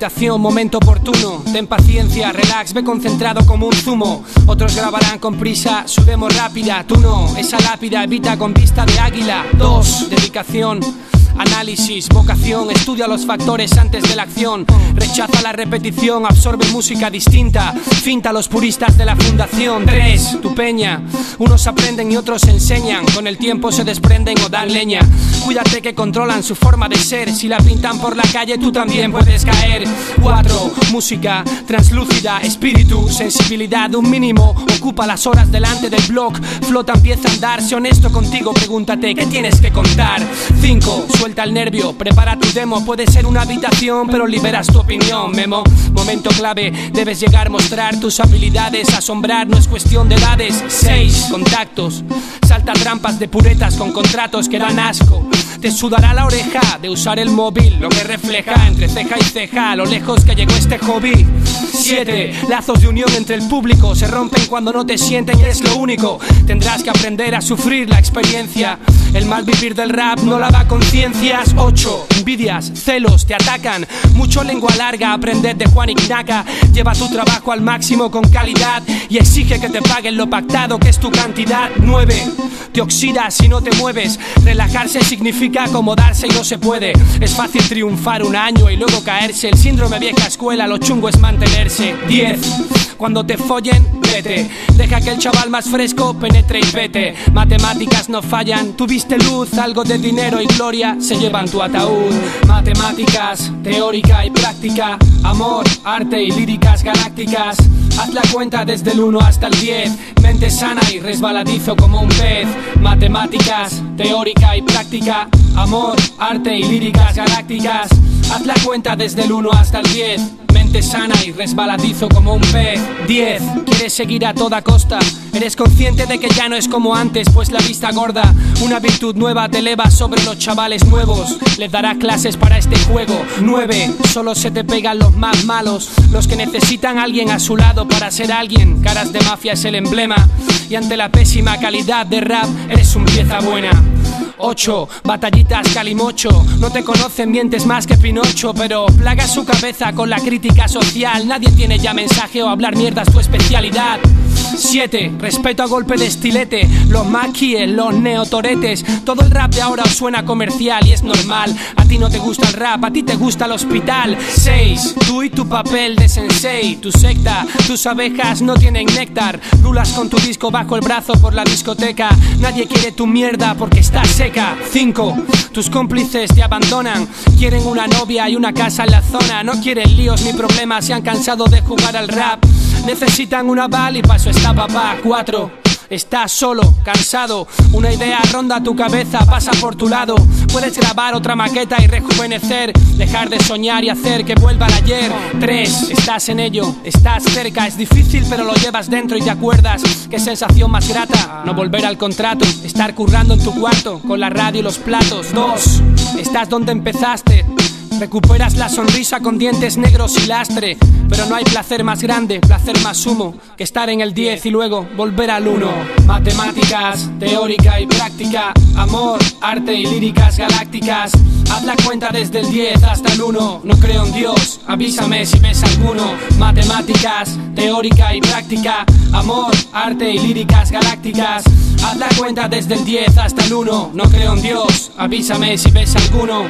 habitación, momento oportuno. Ten paciencia, relax, ve concentrado como un zumo. Otros grabarán con prisa su demo rápida, tú no, esa lápida evita con vista de águila. Dos, dedicación, análisis, vocación, estudia los factores antes de la acción. Rechaza la repetición, absorbe música distinta. Finta a los puristas de la fundación. Tres, tu peña. Unos aprenden y otros enseñan. Con el tiempo se desprenden o dan leña. Cuídate que controlan su forma de ser. Si la pintan por la calle tú también puedes caer. Cuatro, música translúcida, espíritu, sensibilidad, un mínimo. Ocupa las horas delante del blog. Flota, empieza a andar. Sé honesto contigo, pregúntate ¿qué tienes que contar? Cinco, suelta el nervio, prepara tu demo. Puede ser una habitación, pero liberas tu opinión, memo. Momento clave, debes llegar a mostrar tus habilidades. Asombrar no es cuestión de edades. Seis, contactos. Salta trampas de puretas con contratos que dan asco. Te sudará la oreja de usar el móvil, lo que refleja entre ceja y ceja lo lejos que llegó este hobby. Siete, lazos de unión entre el público se rompen cuando no te sienten y es lo único. Tendrás que aprender a sufrir la experiencia. El mal vivir del rap no lava conciencias. Ocho, envidias, celos te atacan. Mucho lengua larga, aprended de Juan Ignaca. Lleva tu trabajo al máximo con calidad y exige que te paguen lo pactado, que es tu cantidad. Nueve, te oxidas si no te mueves. Relajarse significa acomodarse y no se puede. Es fácil triunfar un año y luego caerse. El síndrome vieja escuela, lo chungo es mantenerse. Diez, cuando te follen, vete. Deja que el chaval más fresco penetre y vete. Matemáticas no fallan, tuviste luz, algo de dinero y gloria se llevan tu ataúd. Matemáticas, teórica y práctica, amor, arte y líricas galácticas. Haz la cuenta desde el uno hasta el diez. Mente sana y resbaladizo como un pez. Matemáticas, teórica y práctica, amor, arte y líricas galácticas. Haz la cuenta desde el uno hasta el diez. Mente sana y resbaladizo como un pez. Diez, quieres seguir a toda costa. Eres consciente de que ya no es como antes, pues la vista gorda. Una virtud nueva te eleva sobre los chavales nuevos. Les darás clases para este juego. Nueve, solo se te pegan los más malos, los que necesitan a alguien a su lado para ser alguien. Caras de mafia es el emblema, y ante la pésima calidad de rap eres un pieza buena. Ocho, batallitas calimocho. No te conocen, mientes más que Pinocho, pero plaga su cabeza con la crítica social. Nadie tiene ya mensaje o hablar mierda es tu especialidad. Siete, respeto a golpe de estilete. Los maquis, los neotoretes. Todo el rap de ahora os suena comercial y es normal. A ti no te gusta el rap, a ti te gusta el hospital. Seis, tú y tu papel de sensei. Tu secta, tus abejas no tienen néctar. Rulas con tu disco bajo el brazo por la discoteca. Nadie quiere tu mierda porque está seca. Cinco, tus cómplices te abandonan. Quieren una novia y una casa en la zona. No quieren líos ni problemas, se han cansado de jugar al rap. Necesitan un aval y paso está papá. Cuatro, estás solo, cansado. Una idea ronda tu cabeza, pasa por tu lado. Puedes grabar otra maqueta y rejuvenecer. Dejar de soñar y hacer que vuelva el ayer. Tres, estás en ello, estás cerca. Es difícil pero lo llevas dentro y te acuerdas. Qué sensación más grata, no volver al contrato. Estar currando en tu cuarto, con la radio y los platos. Dos, estás donde empezaste. Recuperas la sonrisa con dientes negros y lastre. Pero no hay placer más grande, placer más sumo, que estar en el diez y luego volver al uno. Matemáticas, teórica y práctica, amor, arte y líricas galácticas. Haz la cuenta desde el diez hasta el uno. No creo en Dios, avísame si ves alguno. Matemáticas, teórica y práctica, amor, arte y líricas galácticas. Haz la cuenta desde el diez hasta el uno. No creo en Dios, avísame si ves alguno.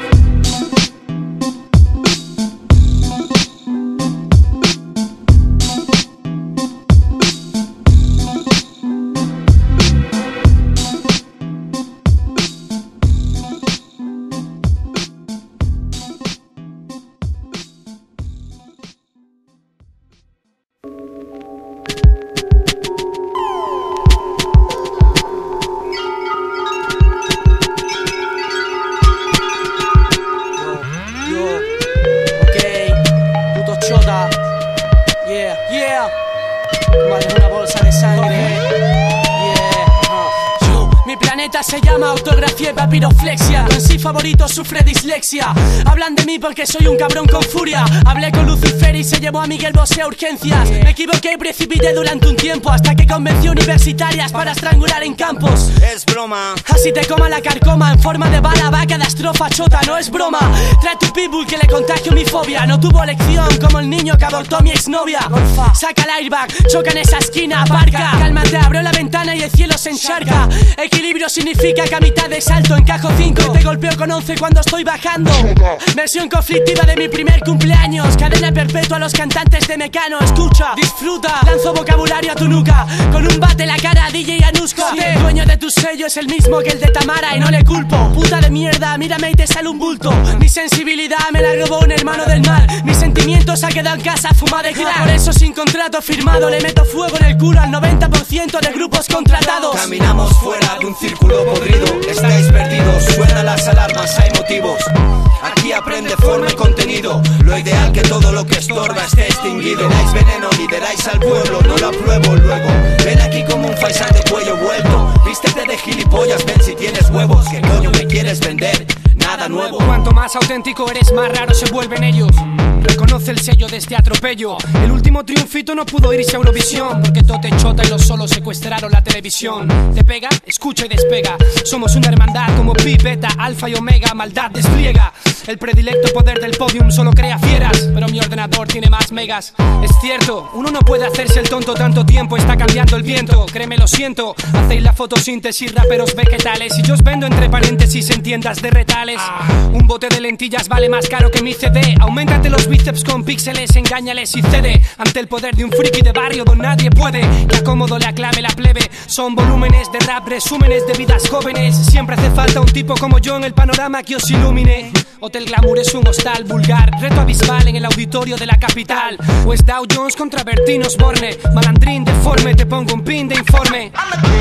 vida se llama autografía y papiroflexia. Tu en sí favorito sufre dislexia. Hablan de mí porque soy un cabrón con furia. Hablé con Lucifer y se llevó a Miguel Bosé a urgencias. Me equivoqué y precipité durante un tiempo, hasta que convencí universitarias para estrangular en campos. Es broma. Así te coma la carcoma en forma de bala, va cada estrofa chota, no es broma. Trae tu pitbull que le contagio mi fobia. No tuvo lección como el niño que abortó a mi exnovia. Saca el airbag, choca en esa esquina, aparca. Cálmate, abro la ventana y el cielo se encharca. Equilibrio significa que a mitad de salto encajo cinco. Te golpeo con once cuando estoy bajando. Versión conflictiva de mi primer cumpleaños. Cadena perpetua a los cantantes de Mecano. Escucha, disfruta, lanzo vocabulario a tu nuca. Con un bate la cara a D J Anuska. Sí. El dueño de tu sello es el mismo que el de Tamara y no le culpo. Puta de mierda, mírame y te sale un bulto. Mi sensibilidad me la robó un hermano del mal. Mis sentimientos ha quedado en casa fumada de crack. Por eso sin contrato firmado le meto fuego en el culo al noventa por ciento de grupos contratados. Caminamos fuera de un círculo podrido. Estáis perdidos, suenan las alarmas, hay motivos. Aquí aprende forma y contenido. Lo ideal que todo lo que estorba esté extinguido. Lideráis veneno, lideráis al pueblo, no lo apruebo luego. Ven aquí como un faisán de cuello vuelto. Vístete de gilipollas, ven si tienes huevos. ¿Qué coño me quieres vender? Nada nuevo. Cuanto más auténtico eres, más raro se vuelven ellos. Reconoce el sello de este atropello. El último triunfito no pudo irse a Eurovisión, porque Tote Chota y los solos secuestraron la televisión. ¿Te pega? Escucha y despega. Somos una hermandad como Pi, Beta, Alfa y Omega. Maldad despliega. El predilecto poder del podium solo crea fieras, pero mi ordenador tiene más megas. Es cierto, uno no puede hacerse el tonto tanto tiempo. Está cambiando el viento, créeme, lo siento. Hacéis la fotosíntesis, raperos vegetales, y yo os vendo entre paréntesis en tiendas de retales. Un bote de lentillas vale más caro que mi C D. Auméntate los bíceps con píxeles, engáñales y cede ante el poder de un friki de barrio donde nadie puede que acómodo le aclame la plebe. Son volúmenes de rap, resúmenes de vidas jóvenes. Siempre hace falta un tipo como yo en el panorama que os ilumine. Hotel Glamour es un hostal vulgar, reto abismal en el auditorio de la capital. O es Dow Jones contra Bertín Osborne, malandrín deforme, te pongo un pin de informe.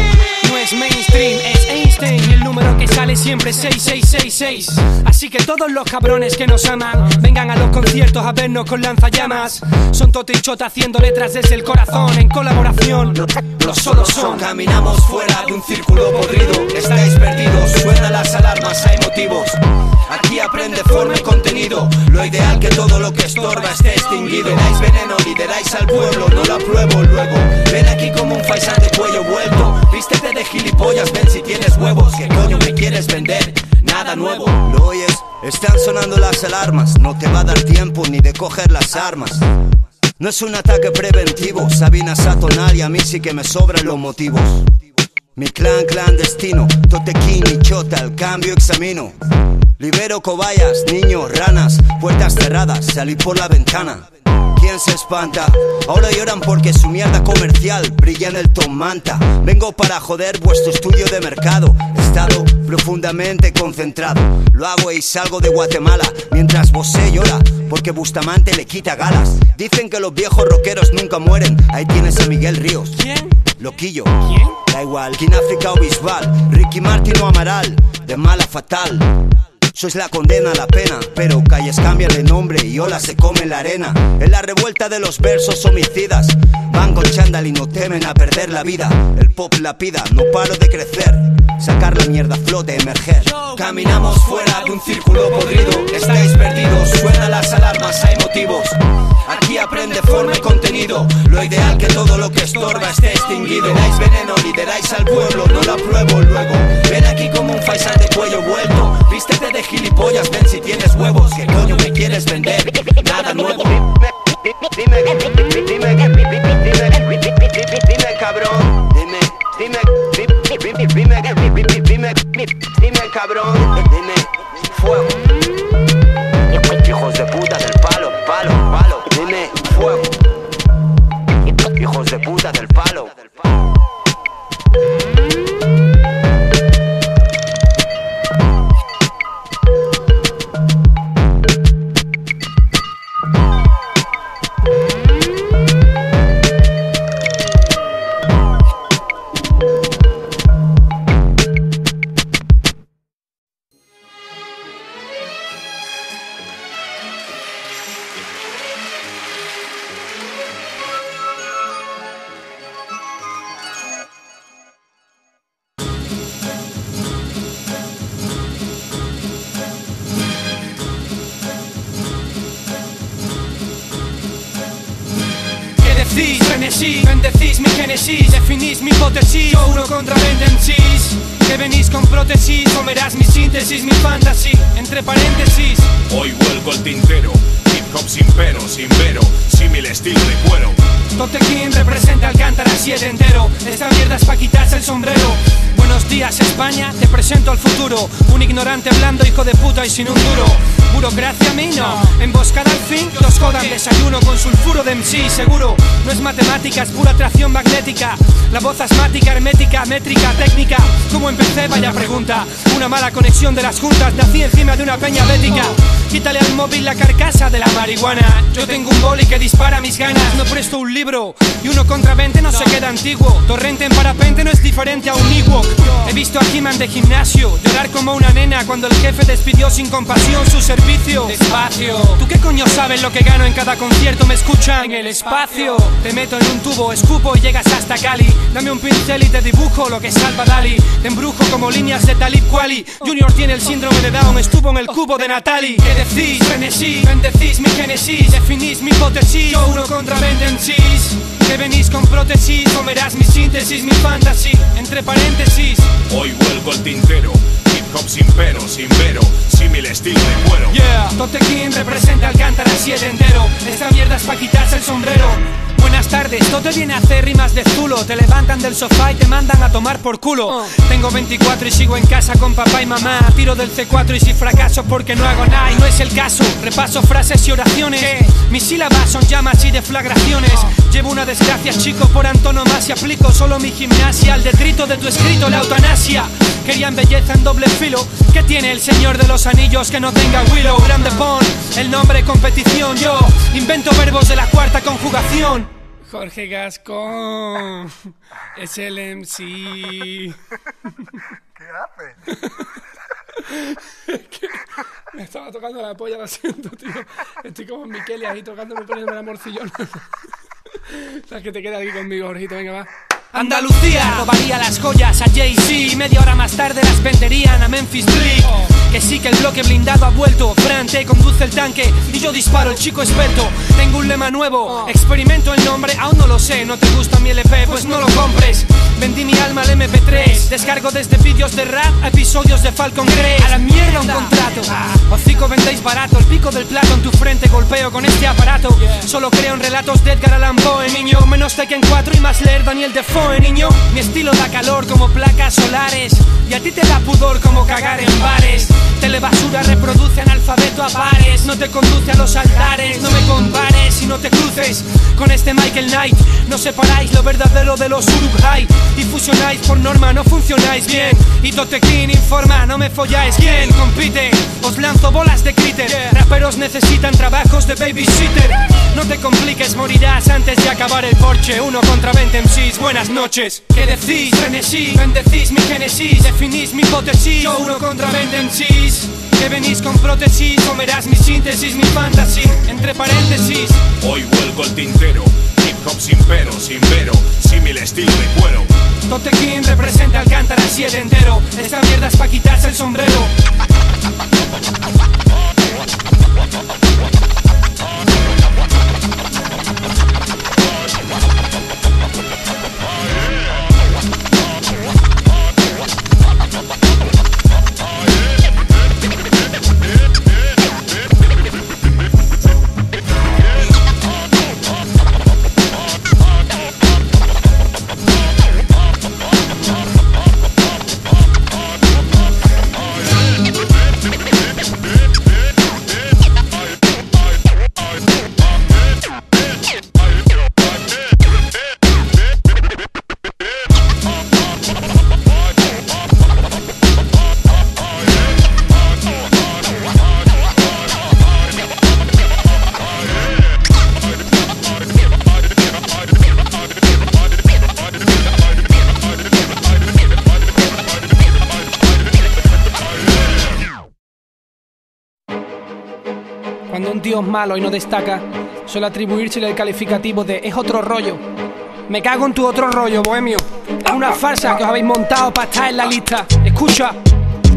No es mainstream, es Einstein, y el número que sale siempre es seis seis seis seis. Así que todos los cabrones que nos aman, vengan a los conciertos a vernos con lanzallamas. Son Tote y Chota haciendo letras desde el corazón, en colaboración, los solos son. Caminamos fuera de un círculo podrido. Estáis perdidos, suenan las alarmas, hay motivos. Aquí aprende forma y contenido. Lo ideal que todo lo que estorba esté extinguido. Lideráis veneno, lideráis al pueblo, no lo apruebo luego. Ven aquí como un faisán de cuello vuelto. Vístete de gilipollas, ven si tienes huevos. ¿Qué coño me quieres vender? Nada nuevo. ¿Lo oyes? Están sonando las alarmas. No te va a dar tiempo ni de coger las armas. No es un ataque preventivo. Sabina Satonal y a mí sí que me sobran los motivos. Mi clan clandestino, Tote King y Chota, el cambio examino. Libero cobayas, niños, ranas, puertas cerradas, salí por la ventana. ¿Quién se espanta? Ahora lloran porque su mierda comercial brilla en el Tom Manta. Vengo para joder vuestro estudio de mercado. He estado profundamente concentrado. Lo hago y salgo de Guatemala mientras Bosé llora porque Bustamante le quita galas. Dicen que los viejos rockeros nunca mueren. Ahí tienes a Miguel Ríos. ¿Quién? Loquillo. ¿Quién? Da igual. King África o Bisbal, Ricky Martin o Amaral, de mala fatal. Sois la condena a la pena, pero calles cambian de nombre y olas se comen la arena. En la revuelta de los versos homicidas, van con chándal y no temen a perder la vida. El pop lapida, no paro de crecer, sacar la mierda a flote, emerger. Caminamos fuera de un círculo podrido. Estáis perdidos, suenan las alarmas, hay motivos. Aquí aprende forma y contenido. Lo ideal que todo lo que estorba esté extinguido. Lideráis veneno, lideráis al pueblo, no lo apruebo luego. Ven aquí como un faisán de cuello vuelto. Vístete de gilipollas, ven si tienes huevos. ¿Qué coño me quieres vender? Nada nuevo. Dime, dime, dime, dime, dime, cabrón. Dime, dime, dime, dime, dime, dime, cabrón. Dime, fuego. Hijos de puta del palo, palo, palo. Dime, fuego. Hijos de puta del palo. frenesí, bendecís mi génesis, definís mi hipótesis. Yo uno contra veinte M Cs, que venís con prótesis, comerás mi síntesis, mi fantasy, entre paréntesis. Hoy vuelco el tintero, hip hop sin pero, sin vero, símil estilo de cuero. Tote King representa Alcántara siete entero, esta mierda es pa' quitarse el sombrero. Buenos días España, te presento al futuro, un ignorante blando, hijo de puta y sin un duro. Burocracia a mí no, emboscada al fin, los jodan, desayuno con sulfuro de M C seguro. No es matemática, es pura atracción magnética, la voz asmática, hermética, métrica, técnica. ¿Cómo empecé? Vaya pregunta, una mala conexión de las juntas, nací encima de una peña bética. Quítale al móvil la carcasa de la marihuana, yo tengo un boli que dispara mis ganas. No presto un libro y uno contra veinte no se queda antiguo. Torrente en parapente no es diferente a un Ewok. He visto a He-Man de gimnasio llorar como una nena cuando el jefe despidió sin compasión su servicio. Despacio, ¿tú qué coño sabes lo que gano en cada concierto? Me escuchan en el espacio. Te meto en un tubo, escupo y llegas hasta Cali. Dame un pincel y te dibujo lo que salva Dali. Te embrujo como líneas de Talib Kweli. Junior tiene el síndrome de Down, estuvo en el cubo de Natali. ¿Qué decís? Frenesí, bendecís mi génesis, definís mi hipótesis. Yo uno contra veinte M Cs, que venís con prótesis, comerás mi síntesis, mi fantasy, entre paréntesis. Hoy vuelco el tintero, hip hop sin pero, sin vero, símil estilo de cuero. Yeah, Tote King representa Alcántara siete entero, esta mierda es pa' quitarse el sombrero. Buenas tardes, Tote viene a hacer rimas de zulo. Te levantan del sofá y te mandan a tomar por culo. Tengo veinticuatro y sigo en casa con papá y mamá. Tiro del C cuatro y si fracaso porque no hago nada. Y no es el caso, repaso frases y oraciones. Mis sílabas son llamas y deflagraciones. Llevo una desgracia, chico, por antonomasia. Aplico solo mi gimnasia al detrito de tu escrito, la eutanasia. Querían belleza en doble filo. ¿Qué tiene el señor de los anillos que no tenga Willow? Grande Pon, el nombre competición. Yo invento verbos de la cuarta conjugación. Jorge Gascón es el M C. ¿Qué haces? Es que me estaba tocando la polla, lo siento, tío. Estoy como en Miquelia ahí tocándome, poniéndome la morcillona. Sabes que te queda aquí conmigo, Jorgito, venga, va. Andalucía robaría las joyas a Jay-Z. Media hora más tarde las venderían a Memphis Bleak. Que sí que el bloque blindado ha vuelto. Fran te conduce el tanque y yo disparo, el chico experto. Tengo un lema nuevo, experimento el nombre, aún no lo sé. ¿No te gusta mi L P? Pues no lo compres. Vendí mi alma al M P tres. Descargo desde vídeos de rap a episodios de Falcon Crest. A la mierda un contrato, hocico vendéis barato. El pico del plato en tu frente golpeo con este aparato. Solo creo en relatos de Edgar Allan Poe, niño. Menos Tekken cuatro y más leer Daniel Defoe, niño. Mi estilo da calor como placas solares y a ti te da pudor como cagar en bares. Telebasura reproduce analfabeto a pares. No te conduce a los altares, no me compares y no te cruces con este Michael Knight. No separáis lo verdadero de los Uruk-hai y fusionáis por norma, no funcionáis bien. Y Tote King informa, no me folláis. ¿Quién compite? Os lanzo bolas de critter. Raperos necesitan trabajos de babysitter. No te compliques, morirás antes de acabar el porche. Uno contra veinte M Cs, buenas noches. ¿Qué decís? Frenesí, bendecís mi génesis, definís mi hipótesis. Yo uno contra veinte M Cs, que venís con prótesis, comerás mi síntesis, mi fantasy, entre paréntesis. Hoy vuelco el tintero, hip hop sin pero, sin vero, símil estilo de cuero. Tote King representa Alcántara siete entero, esta mierda es pa' quitarse el sombrero. Cuando un tío es malo y no destaca, suele atribuírsele el calificativo de es otro rollo. Me cago en tu otro rollo, bohemio. Es una farsa que os habéis montado para estar en la lista. Escucha.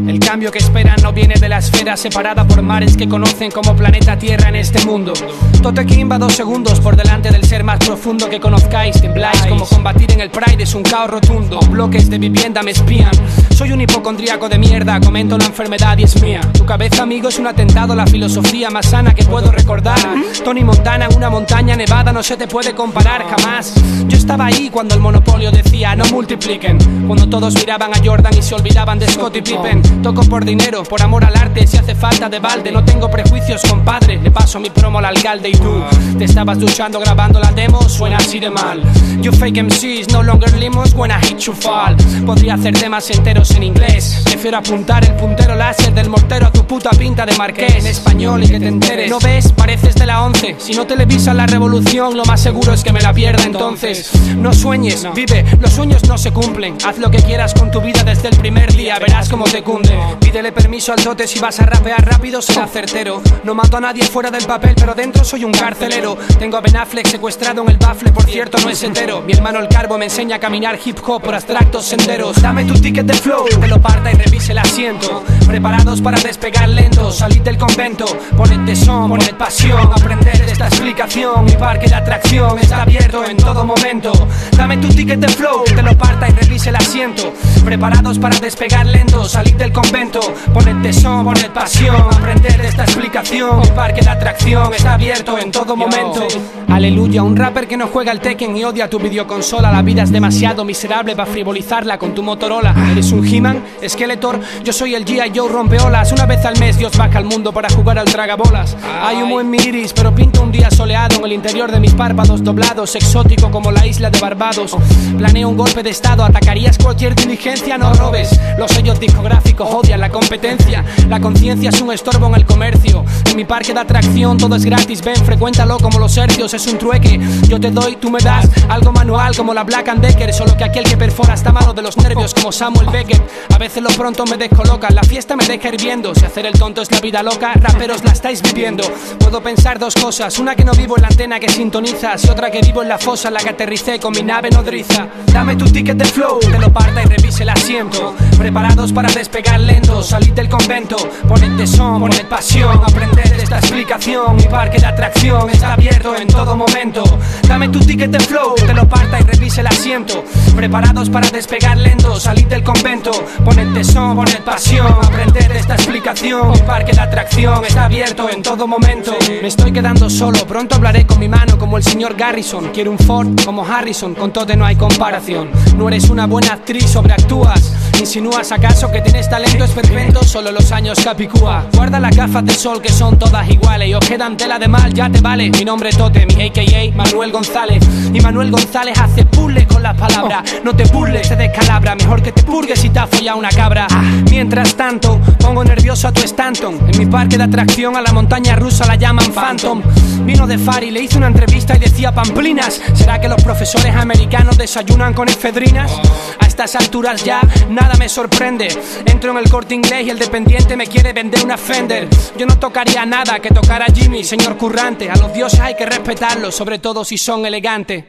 El cambio que esperan no viene de la esfera separada por mares que conocen como planeta Tierra en este mundo. Tote King va dos segundos por delante del ser más profundo que conozcáis. Tembláis como combatir en el Pride es un caos rotundo. Bloques de vivienda me espían. Soy un hipocondríaco de mierda, comento la enfermedad y es mía. Tu cabeza, amigo, es un atentado, la filosofía más sana que puedo recordar. Tony Montana, una montaña nevada, no se te puede comparar jamás. Yo estaba ahí cuando el monopolio decía no multipliquen, cuando todos miraban a Jordan y se olvidaban de Scottie Pippen. Toco por dinero, por amor al arte, si hace falta de balde. No tengo prejuicios, compadre, le paso mi promo al alcalde. Y tú, te estabas duchando grabando la demo, suena así de mal. You fake M Cs, no longer limos when I hit you fall. Podría hacer temas enteros en inglés, prefiero apuntar el puntero láser del mortero a tu puta pinta de marqués. En español y que te enteres. ¿No ves? Pareces de la once. Si no televisas la revolución, lo más seguro es que me la pierda entonces. No sueñes, vive, los sueños no se cumplen. Haz lo que quieras con tu vida desde el primer día, verás cómo te cunde. Pídele permiso al tote si vas a rapear rápido, será certero. No mato a nadie fuera del papel, pero dentro soy un carcelero. Tengo a Ben Affleck secuestrado en el bafle, por cierto no es entero. Mi hermano el Carbo me enseña a caminar hip hop por abstractos senderos. Dame tu ticket de flow, te lo parta y revise el asiento. Preparados para despegar lento, salid del convento. Poned tesón, poned pasión, aprender de esta explicación. Mi parque de atracción está abierto en todo momento. Dame tu ticket de flow, te lo parta y revise el asiento. Preparados para despegar lento, salid del convento. Poned tesón, poned pasión, aprender de esta explicación. Mi parque de atracción está abierto en todo momento. Aleluya, un rapper que no juega al Tekken y odia tu videoconsola. La vida es demasiado miserable para frivolizarla con tu Motorola. ¿Eres un He-Man? Skeletor, yo soy el G I Joe rompeolas. Una vez al mes Dios baja al mundo para jugar al tragabolas. Hay humo en mi iris, pero pinto un día soleado en el interior de mis párpados doblados, exótico como la isla de Barbados. Planeo un golpe de estado, atacarías cualquier diligencia, no robes. Los sellos discográficos odian la competencia. La conciencia es un estorbo en el comercio. En mi parque de atracción todo es gratis, ven, frecuéntalo como los hercios. Es un trueque, yo te doy, tú me das. Algo manual como la Black and Decker, solo que aquel que perfora está malo de los nervios como Samuel Beckett. A veces lo pronto me descoloca, la fiesta me deja hirviendo. Si hacer el tonto es la vida loca, raperos la estáis viviendo. Puedo pensar dos cosas, una que no vivo en la antena que sintonizas, y otra que vivo en la fosa en la que aterricé con mi nave nodriza. Dame tu ticket de flow, te lo parta y revise el asiento. Preparados para despegar lento, salid del convento. Poned tesón, poned pasión, aprender de esta explicación. Mi parque de atracción está abierto en todo momento. Dame tu ticket de flow, te lo parta y revise el asiento. Preparados para despegar lento, salid del convento. Poned tesón, poned pasión, aprender de esta explicación. Mi parque de atracción está abierto en todo momento. Me estoy quedando solo, pronto hablaré con mi mano como el señor Garrison. Quiero un Ford como Harrison, con todo no hay comparación. No eres una buena actriz, sobreactúas. ¿Insinúas acaso que tienes talento esperpento? Solo los años capicúa. Guarda las gafas de sol que son todas iguales y os quedan tela de mal, ya te vale. Mi nombre es Tote, mi a k a. Manuel González. Y Manuel González hace puzzles con las palabras. No te burles, te descalabra. Mejor que te purgues si te has follado una cabra. Mientras tanto, pongo nervioso a tu Stanton. En mi parque de atracción a la montaña rusa la llaman Phantom. Vino de Fari, le hice una entrevista y decía pamplinas. ¿Será que los profesores americanos desayunan con efedrinas? A estas alturas ya nada me sorprende. Entro en el Corte Inglés y el dependiente me quiere vender una Fender. Yo no tocaría nada que tocara Jimmy, señor currante. A los dioses hay que respetarlos, sobre todo si son elegantes.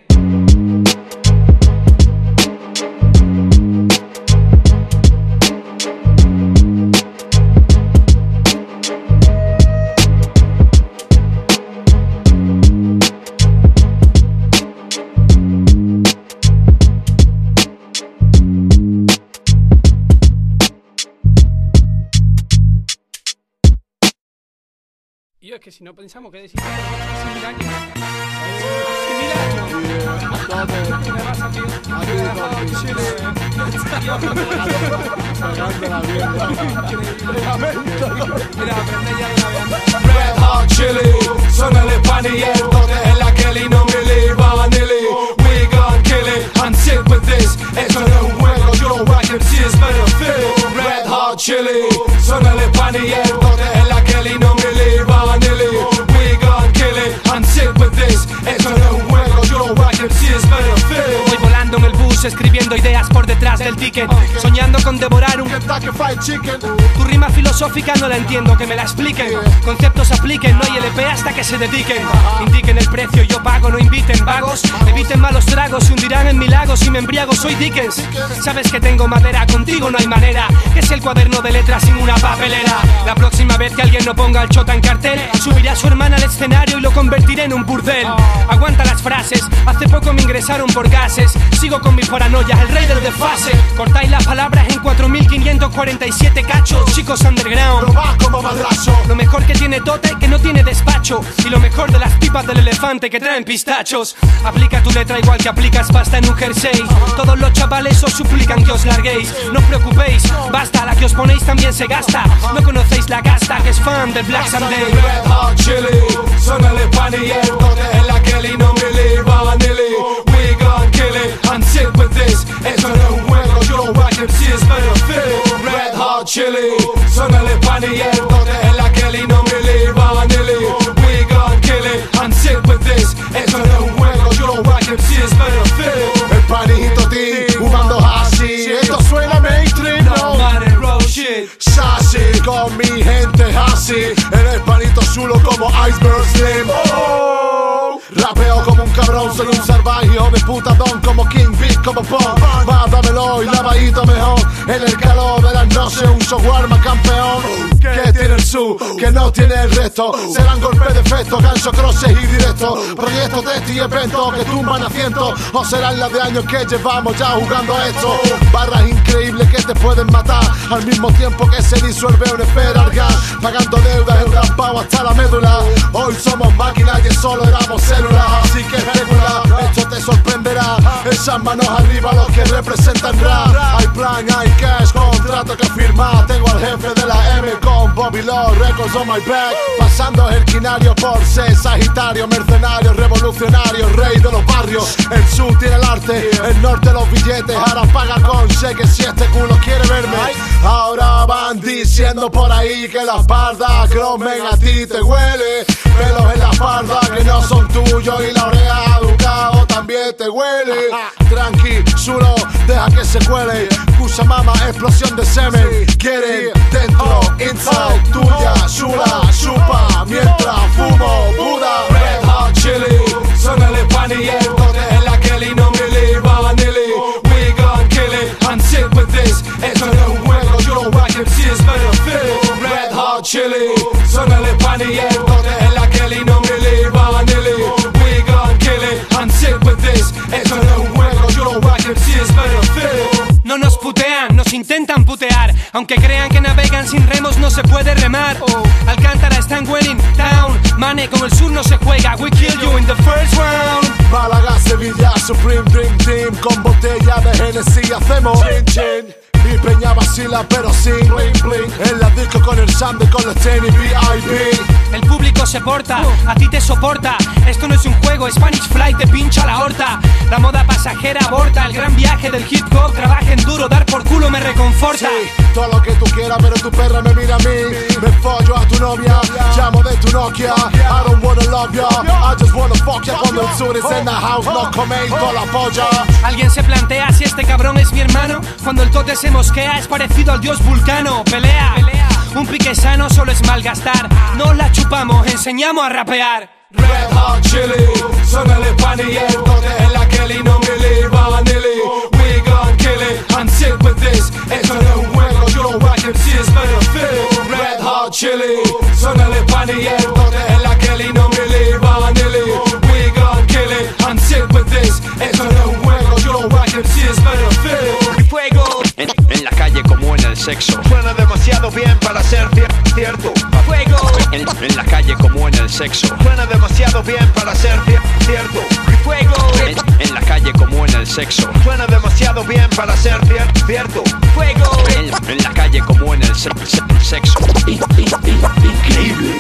Y es que si no pensamos que decir hace mil años. Hace mil años. ¿Qué me pasa, tío? Mira, aprende ya de una vez. Red Hot Chili, suénale pan y el toque en la Kelly, no me liba, Nilly. We gon' kill it, I'm sick with this. Esto no es un juego, yo rock M C es better feel. Red Hot Chili, suénale pan y el toque en la Kelly, no me liba, Nilly. We gon' kill it, I'm sick with this. Esto no es un juego, yo rock M C es better feel. Voy volando en el bus años escribiendo ideas por detrás del ticket, soñando con devorar un Kentucky Fried Chicken. Tu rima filosófica no la entiendo, que me la expliquen. Conceptos apliquen, no hay L P hasta que se dediquen. Indiquen el precio, yo pago, no inviten vagos. Eviten malos tragos, se hundirán en mi lago. Si me embriago soy Dickens. Sabes que tengo madera, contigo no hay manera. Que es el cuaderno de letras sin una papelera. La próxima vez que alguien no ponga el chota en cartel, subiré a su hermana al escenario y lo convertiré en un burdel. Aguanta las frases, hace poco me ingresaron por gases. Sigo con mi paranoia, el rey del desfase. Cortáis las palabras en cuatro mil quinientos cuarenta y siete cachos. Chicos underground, Lo vas como madrazo. lo mejor que tiene Tote, que no tiene despacho. Y lo mejor de las pipas del elefante, que traen pistachos. Aplica tu letra igual que aplicas pasta en un jersey. Todos los chavales os suplican que os larguéis. No os preocupéis, basta, la que os ponéis también se gasta. No conocéis la gasta, que es fan del Black Sunday. Red Hot Chili, son el pan y el tote en la Kelly, no me liba Nilly. We gon' kill it, I'm sick with this. Esto no es un juego, yo rock M C es benefit. Red Hot Chili, son el pan y el tote en la Kelly, no me liba Nilly. We gon' kill it, I'm sick with this. Esto no es un juego, yo rock M C es benefit. El panito ti, fumando así. Esto suena mainstream, no. Matter, bro, shit. Sassy, con mi gente así. Eres panito chulo como Iceberg Slim. Oh, rapeo como un cabrón, soy un salvaje, hijo de puta don como King Big, como Pong. Mátamelo y lavadito mejor. En el calor de las noches, un shawarma campeón. Que tiene el su, que no tiene el resto. Serán golpes de efecto, gancho, crosses y directo. Proyectos, test y eventos que tumban asientos. O serán las de años que llevamos ya jugando esto. Barras increíbles que te pueden matar. Al mismo tiempo que se disuelve un esperarga. Pagando deudas, enrampado hasta la médula. Hoy somos máquinas y solo éramos células. Así que especula, esto te sorprenderá. Esas manos arriba los que representan rap. Hay plan, hay cash, contrato que firmar. Tengo al jefe de la M con Bobby Law, records on my back. Pasando esquinario por ser sagitario, mercenario, revolucionario, rey de los barrios. El sur tiene el arte, el norte los billetes. Ahora paga con cheque si este culo quiere verme. Ahora van diciendo por ahí que la parda cromen a ti te huele. Pelos en la parda que no son tuyos y la oreja educado también te huele. Tranqui, chulo, deja que se cuele. Cusa mama, explosión de semen. Quiere dentro, inside, tuya, chula, chupa. Mientras fumo, Buda. Red Hot Chili, son el pan y el tote en la Kelly, no me liba Nilly. We gon' kill it, I'm sick with this. Esto no es un juego, yo rock M C es benefit. Red Hot Chili, son el pan y el tote en la Kelly, no me liba Nilly. We gon' kill it, I'm sick with this. Esto no es un juego, yo rock M C es benefit. No nos putean, nos intentan putear. Aunque crean que navegan sin remos no se puede remar. oh. Alcántara está en Welling Town. Mane, con el sur no se juega. We kill you in the first round. Málaga, Sevilla, Supreme Dream Team. Con botella de Genesis hacemos chin chin. Mi peña vacila pero sin bling bling. En la disco con el Sandy, con los tenis V I P. El público se porta, a ti te soporta. Esto no es un juego, Spanish Fly te pincha la horta. La moda pasajera aborta el gran viaje del hip hop. Trabajen duro, dar por culo me reconforta. Sí, todo lo que tú quieras, pero tu perra me mira a mí. Me follo a tu novia, llamo de tu Nokia. I don't wanna love ya, I just wanna fuck ya. Cuando el sur es en la house, no coméis toda la polla. Alguien se plantea si este cabrón es mi hermano. Cuando el tote se mosquea es parecido al dios Vulcano. Pelea, un pique sano solo es malgastar. No la chupamos, enseñamos a rapear. Red Hot Chili, son el pan y el tote en la Kelly, no me liba Nilly. We gon' kill it, I'm sick with this. Esto no es un juego, yo rock M C es benefit. Red Hot Chili, son el pan y el tote en la Kelly, no me liba Nilly. We gon' kill it, I'm sick with this. Esto no es un juego, yo rock M C es benefit. Fuego. En, en la calle como en el sexo. Suena demasiado bien para ser cier- cierto. Fuego. En, en la calle como en el sexo. Suena demasiado bien para ser cier- cierto. Fuego. En, en la calle como en el sexo. Suena demasiado bien para ser cier- cierto. Fuego. En, en la calle como en el se- se- sexo. Increíble.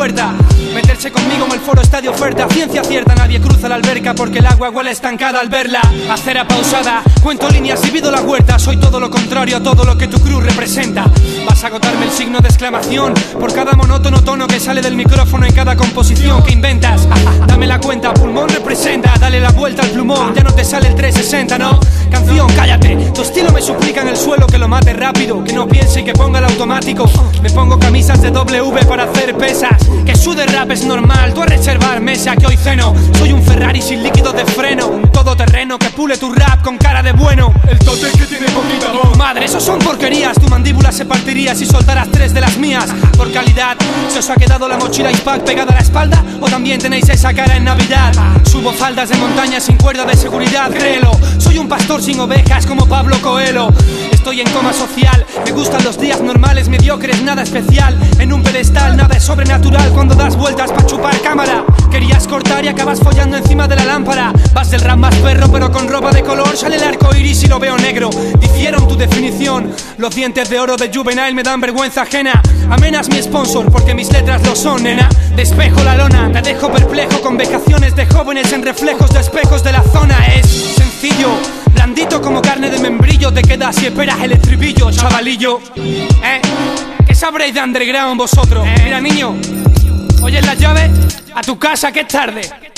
huerta. Meterse conmigo en el foro está de oferta. Ciencia cierta, nadie cruza la alberca porque el agua huele estancada al verla. Acera pausada, cuento líneas, divido la huerta. Soy todo lo contrario a todo lo que tu cruz representa. Vas a agotarme el signo de exclamación por cada monótono tono que sale del micrófono en cada composición que inventas. Dame la cuenta, pulmón representa. Dale la vuelta al plumón, ya no te sale el trescientos sesenta, ¿no? Canción, cállate, tu estilo me suplica en el suelo que lo mate rápido, que no piense y que ponga el automático. Me pongo camisas de W para hacer pesas, que sude rap es normal, tú a reservar mesa que hoy ceno. Soy un Ferrari sin líquido de freno, un todoterreno que pule tu rap con cara de bueno. El tote que tiene poquita voz. Madre, eso son porquerías, tu mandíbula se partiría si soltaras tres de las mías. Por calidad, ¿se os ha quedado la mochila iPad pegada a la espalda? ¿O también tenéis esa cara en Navidad? Subo faldas de montaña sin cuerda de seguridad, créelo. Soy un pastor sin ovejas como Pablo Coelho. Estoy en coma social, me gustan los días normales, mediocres, nada especial. En un pedestal, nada es sobrenatural cuando das vueltas pa' chupar cámara. Querías cortar y acabas follando encima de la lámpara. Vas del rap más perro pero con ropa de color. Sale el arco iris y lo veo negro. Difieron tu definición. Los dientes de oro de Juvenile me dan vergüenza ajena. Amenas mi sponsor porque mis letras lo son, nena. Despejo la lona, te dejo perplejo con vejaciones de jóvenes en reflejos de espejos de la zona. Es sencillo, blandito como carne de membrillo. Te quedas y esperas el estribillo, chavalillo. ¿Eh? ¿Qué sabréis de underground vosotros? Eh. Mira, niño, ¿oyes la llave? A tu casa, que es tarde.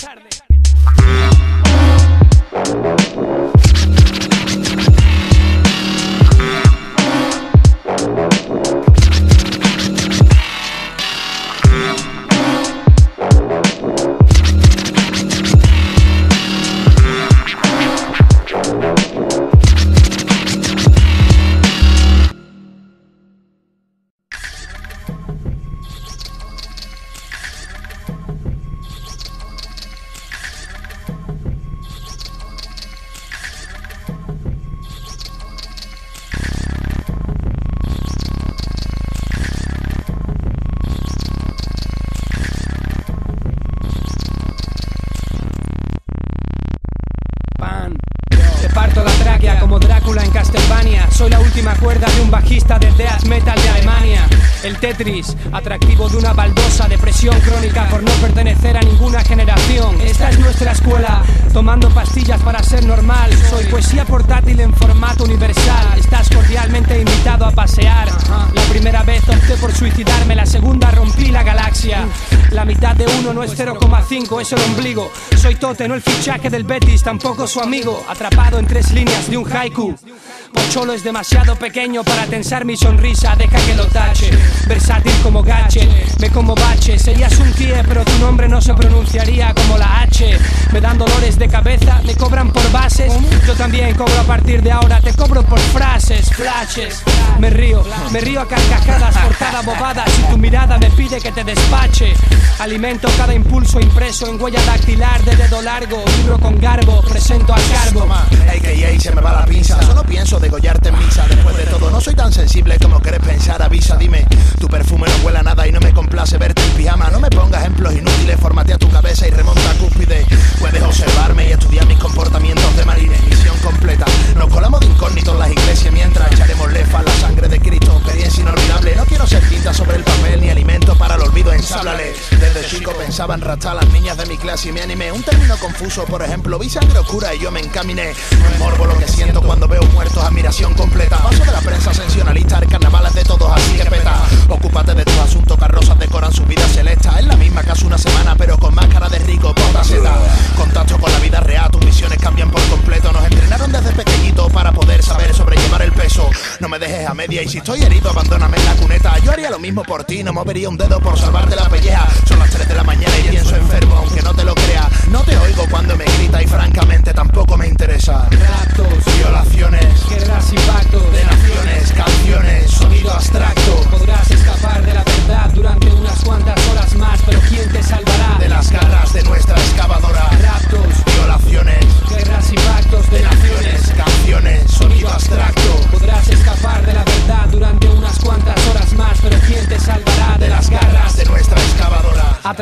Como Drácula en Castlevania, soy la última cuerda de un bajista de death metal de Alemania. El Tetris, atractivo de una baldosa, depresión crónica por no pertenecer a ninguna generación. Esta es nuestra escuela, tomando pastillas para ser normal. Soy poesía portátil en formato universal. Estás cordialmente invitado a pasear. La primera vez opté por suicidarme, la segunda rompí la galaxia. La mitad de uno no es cero coma cinco, es el ombligo. Soy Tote, no el fichaje del Betis, tampoco su amigo. Atrapado en tres líneas de un haiku. Pocholo es demasiado pequeño para tensar mi sonrisa, deja que lo tache. Versátil como gache, me como bache. Serías un kie, pero tu nombre no se pronunciaría como la H. Me dan dolores de cabeza, me cobran por bases. Yo también cobro a partir de ahora, te cobro por frases, flashes. Me río, me río a carcajadas por cada bobada. Si tu mirada me pide que te despache. Alimento cada impulso impreso en huella dactilar de dedo largo. Libro con garbo, presento al carbo. Ey, ey, ey, se me va la pinza. Solo pienso degollarte en misa. Después de todo, no soy tan sensible como querés pensar. Avisa, dime, tu perfume no huele a nada y no me complace verte en pijama. No me pongas ejemplos inútiles, formatea tu cabeza y remonta a cúspide. Puedes observarme y estudiar mis comportamientos de marines. Misión completa. Nos colamos de incógnitos en las iglesias mientras echaremos lefa la sangre de Cristo. Experiencia inolvidable. No quiero ser tinta sobre el papel ni alimento para el olvido. Ensáblale. Desde chico pensaba en raptar a las niñas de mi clase y me animé. Un término confuso, por ejemplo, vi sangre oscura y yo me encaminé. No es morbo lo que siento cuando veo muertos, admiración completa. Paso de la prensa sensacionalista, el carnaval es de todos así que peta. Ocúpate de tus asuntos, carrozas decoran su vida celesta. Es la misma que hace una semana, pero con máscara de rico, bota seda. Contacto con la vida real, tus visiones cambian por completo. Nos entrenaron desde pequeñito para poder saber sobrellevar el peso. No me dejes a media y si estoy herido, abandóname en la cuneta. Yo haría lo mismo por ti, no movería un dedo por salvarte la pelleja. Son las tres de la mañana y pienso enfermo, aunque no te lo creas. No te oigo cuando me grita y francamente tampoco me interesa. Raptos, violaciones, guerras y pactos de naciones, canciones, sonido abstracto. Podrás escapar de la verdad durante unas cuantas horas más, pero ¿quién te salvará? De las garras de nuestra excavadora. Raptos, violaciones, guerras y pactos de naciones, canciones, sonido abstracto. Podrás escapar de la verdad durante unas cuantas horas más, pero ¿quién te salvará? De las garras de nuestra excavadora.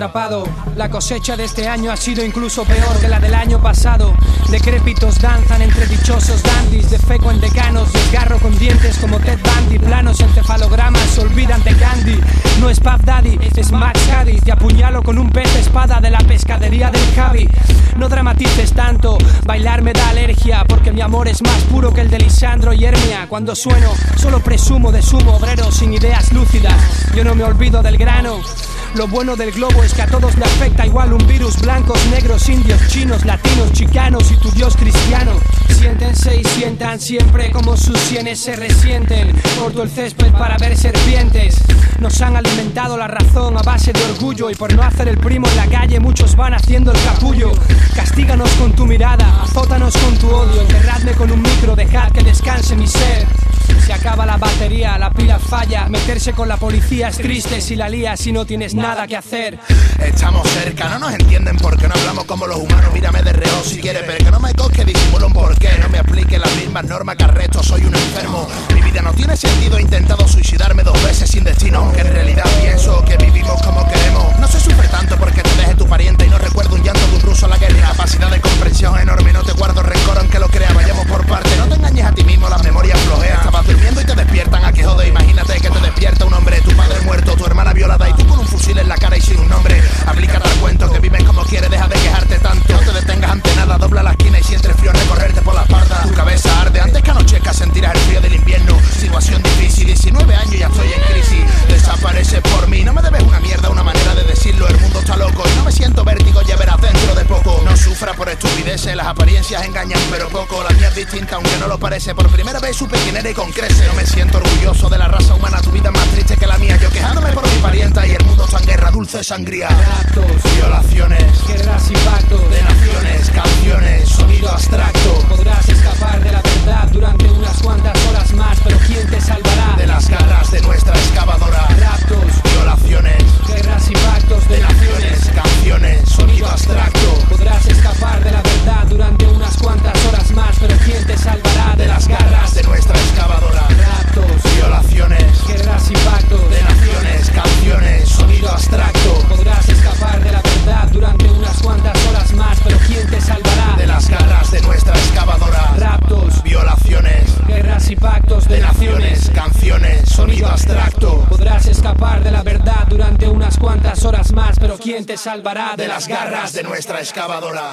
atrapado. La cosecha de este año ha sido incluso peor que la del año pasado. Decrépitos danzan entre dichosos dandis, defeco en decanos, desgarro con dientes como Ted Bundy. Planos encefalogramas se olvidan de Candy. No es Puff Daddy, es Max Haddy. Te apuñalo con un pez de espada de la pescadería del Javi. No dramatices tanto, bailar me da alergia, porque mi amor es más puro que el de Lisandro y Hermia. Cuando sueno, solo presumo de sumo obrero sin ideas lúcidas. Yo no me olvido del grano. Lo bueno del globo es que a todos le afecta igual un virus. Blancos, negros, indios, chinos, latinos, chicanos y tu dios cristiano. Siéntense y sientan siempre como sus sienes se resienten. Corto el césped para ver serpientes. Nos han alimentado la razón a base de orgullo, y por no hacer el primo en la calle muchos van haciendo el capullo. Castíganos con tu mirada, azótanos con tu odio. Enterradme con un micro, dejad que descanse mi ser. Se acaba la batería, la pila falla. Meterse con la policía es triste si la lías, si no tienes nada que hacer. Estamos cerca, no nos entienden porque no hablamos como los humanos. Mírame de reojo si quieres, pero que no me cosque, disimulo un porqué. No me aplique las mismas normas que al resto, soy un enfermo. Mi vida no tiene sentido, he intentado suicidarme dos veces sin destino. Aunque en realidad pienso que vivimos como queremos. No se sufre tanto porque te deje tu pariente, y no recuerdo un llanto de un ruso en la guerra. Capacidad de comprensión enorme, no te guardo rencor aunque lo crea. Vayamos por parte, no te engañes a ti mismo, las memorias flojean. Estabas durmiendo y te despiertan, a que jode. Imagínate que te despierta un hombre, tu padre muerto, tu hermana violada y tú con un fusil en la cara y sin un nombre. Aplícate al cuento, que vives como quieres, deja de quejarte tanto. No te detengas ante nada, dobla la esquina y si entre frío recorrerte por la espalda. Tu cabeza arde antes que anochezca, sentirás el frío del invierno. Situación difícil, diecinueve años ya estoy en crisis. Desaparece por mí, no me debes una mierda, una manera de decirlo. El mundo está loco y no me siento vértigo, ya verás dentro de poco. No sufra por estupideces, las apariencias engañan pero poco. La mía es distinta aunque no lo parece, por primera vez supe quién era y con crece. No me siento orgulloso de la raza humana, tu vida es más triste que la mía. Yo quejándome por mi parienta y el mundo está en guerra, dulce sangría. Raptos, violaciones, guerras y pactos de naciones, canciones, sonido abstracto. Podrás escapar de la verdad durante unas cuantas horas más, pero ¿quién te salvará? De las garras de nuestra excavadora. Raptos, violaciones, guerras y pactos de naciones, canciones, sonido abstracto. Podrás escapar de la verdad durante unas cuantas horas más, pero ¿quién te salvará? De las garras de nuestra excavadora. Raptos, violaciones, guerras y pactos de naciones, canciones, sonido abstracto. Podrás escapar de la verdad durante unas cuantas horas más, pero ¿quién te salvará? De las garras de nuestra excavadora. Raptos, violaciones, guerras y pactos de, de naciones, canciones, sonido abstracto. Podrás escapar de la verdad durante unas cuantas horas más, pero ¿quién te salvará? De las garras de nuestra excavadora.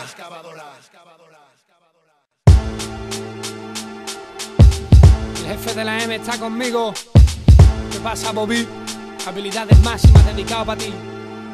El jefe de la M está conmigo. ¿Qué pasa, Bobby? Habilidades máximas dedicado para ti.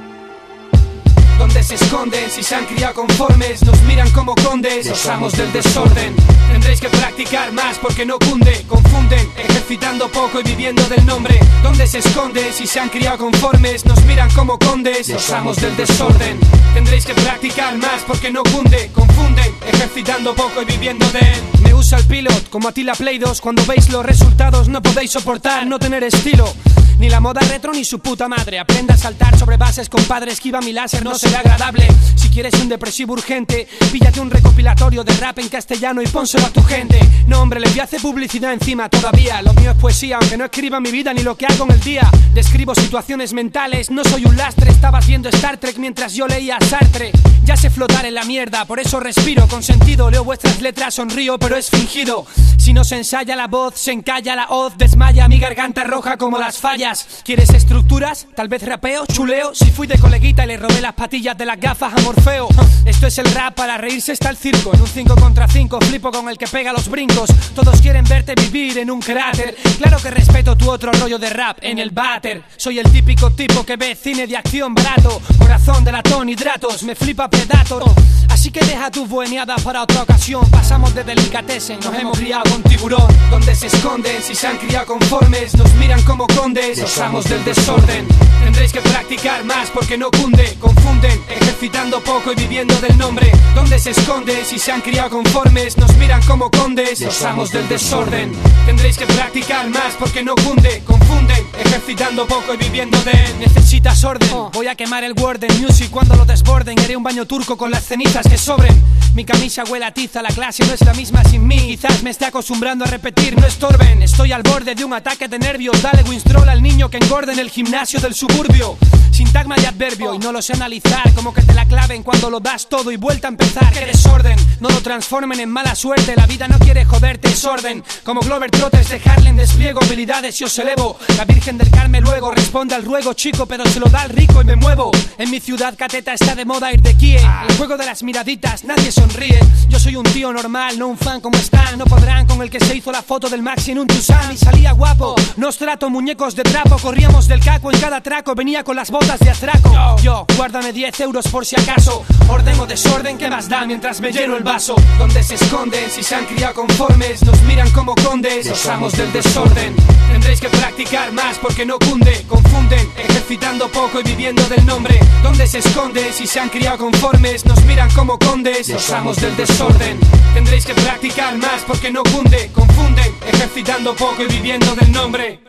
¿Dónde se esconden? Si se han criado conformes, nos miran como condes, los amos del desorden. Tendréis que practicar más porque no cunde, confunden, ejercitando poco y viviendo del nombre. ¿Dónde se esconden? Si se han criado conformes, nos miran como condes, los amos del desorden. Tendréis que practicar más porque no cunde, confunden, ejercitando poco y viviendo de él. Me usa el pilot como a ti la Play dos. Cuando veis los resultados no podéis soportar no tener estilo. Ni la moda retro ni su puta madre. Aprenda a saltar sobre bases, compadre, esquiva mi láser, no será agradable. Si quieres un depresivo urgente, píllate un recopilatorio de rap en castellano y pónselo a tu gente. No, hombre, le voy a hacer publicidad encima todavía. Lo mío es poesía, aunque no escriba mi vida ni lo que hago en el día. Describo situaciones mentales, no soy un lastre. Estabas viendo Star Trek mientras yo leía Sartre. Ya sé flotar en la mierda, por eso respiro con sentido. Leo vuestras letras, sonrío, pero es fingido. Si no se ensaya la voz, se encalla la hoz. Desmaya mi garganta roja como las fallas. ¿Quieres estructuras? Tal vez rapeo, chuleo. Si fui de coleguita y le robé las patillas de las gafas a Morfeo. Esto es el rap, para reírse está el circo. En un cinco contra cinco flipo con el que pega los brincos. Todos quieren verte vivir en un cráter. Claro que respeto tu otro rollo de rap en el váter. Soy el típico tipo que ve cine de acción barato. Corazón de latón, hidratos, me flipa Predator. Así que deja tu bohemiada para otra ocasión. Pasamos de delicatessen, nos hemos criado con tiburón. ¿Dónde se esconden? Si se han criado conformes, nos miran como condes, los amos del desorden. Tendréis que practicar más porque no cunde, confunden, ejercitando poco y viviendo del nombre. ¿Dónde se esconde? Si se han criado conformes, nos miran como condes, los amos del desorden. Tendréis que practicar más porque no cunde, confunden, ejercitando poco y viviendo de él. Necesitas orden, voy a quemar el word en music cuando lo desborden. Haré un baño turco con las cenizas que sobren. Mi camisa huele a tiza, la clase no es la misma sin mí. Quizás me esté acostumbrando a repetir, no estorben. Estoy al borde de un ataque de nervios. Dale Winstrol al niño que engorde en el gimnasio del suburbio. Sintagma y adverbio, y no lo sé analizar. Como que te la claven cuando lo das todo y vuelta a empezar. ¡Qué desorden! No lo transformen en mala suerte. La vida no quiere joderte, es orden. Como Glover Trotters de Harlem despliego habilidades y os elevo. La Virgen del Carmen luego responde al ruego, chico, pero se lo da al rico y me muevo. En mi ciudad cateta está de moda ir de kie. El juego de las miraditas, nadie sonríe. Yo soy un tío normal, no un fan como están. No podrán con el que se hizo la foto del Maxi en un Tucson y salía guapo. Nos trato muñecos de trapo, corríamos del caco en cada traco. Venía con las botas de atraco. Yo, guárdame diez euros por si acaso. Orden o desorden, ¿qué más da mientras me lleno el vaso? ¿Dónde se esconden? Si se han criado conformes, nos miran como condes, los amos del desorden. Tendréis que practicar más porque no cunde. Confunden, ejercitando poco y viviendo del nombre. ¿Dónde se esconde? Si se han criado conformes, nos miran como condes, los amos del desorden. Tendréis que practicar más porque no cunde. Confunden, ejercitando poco y viviendo del nombre.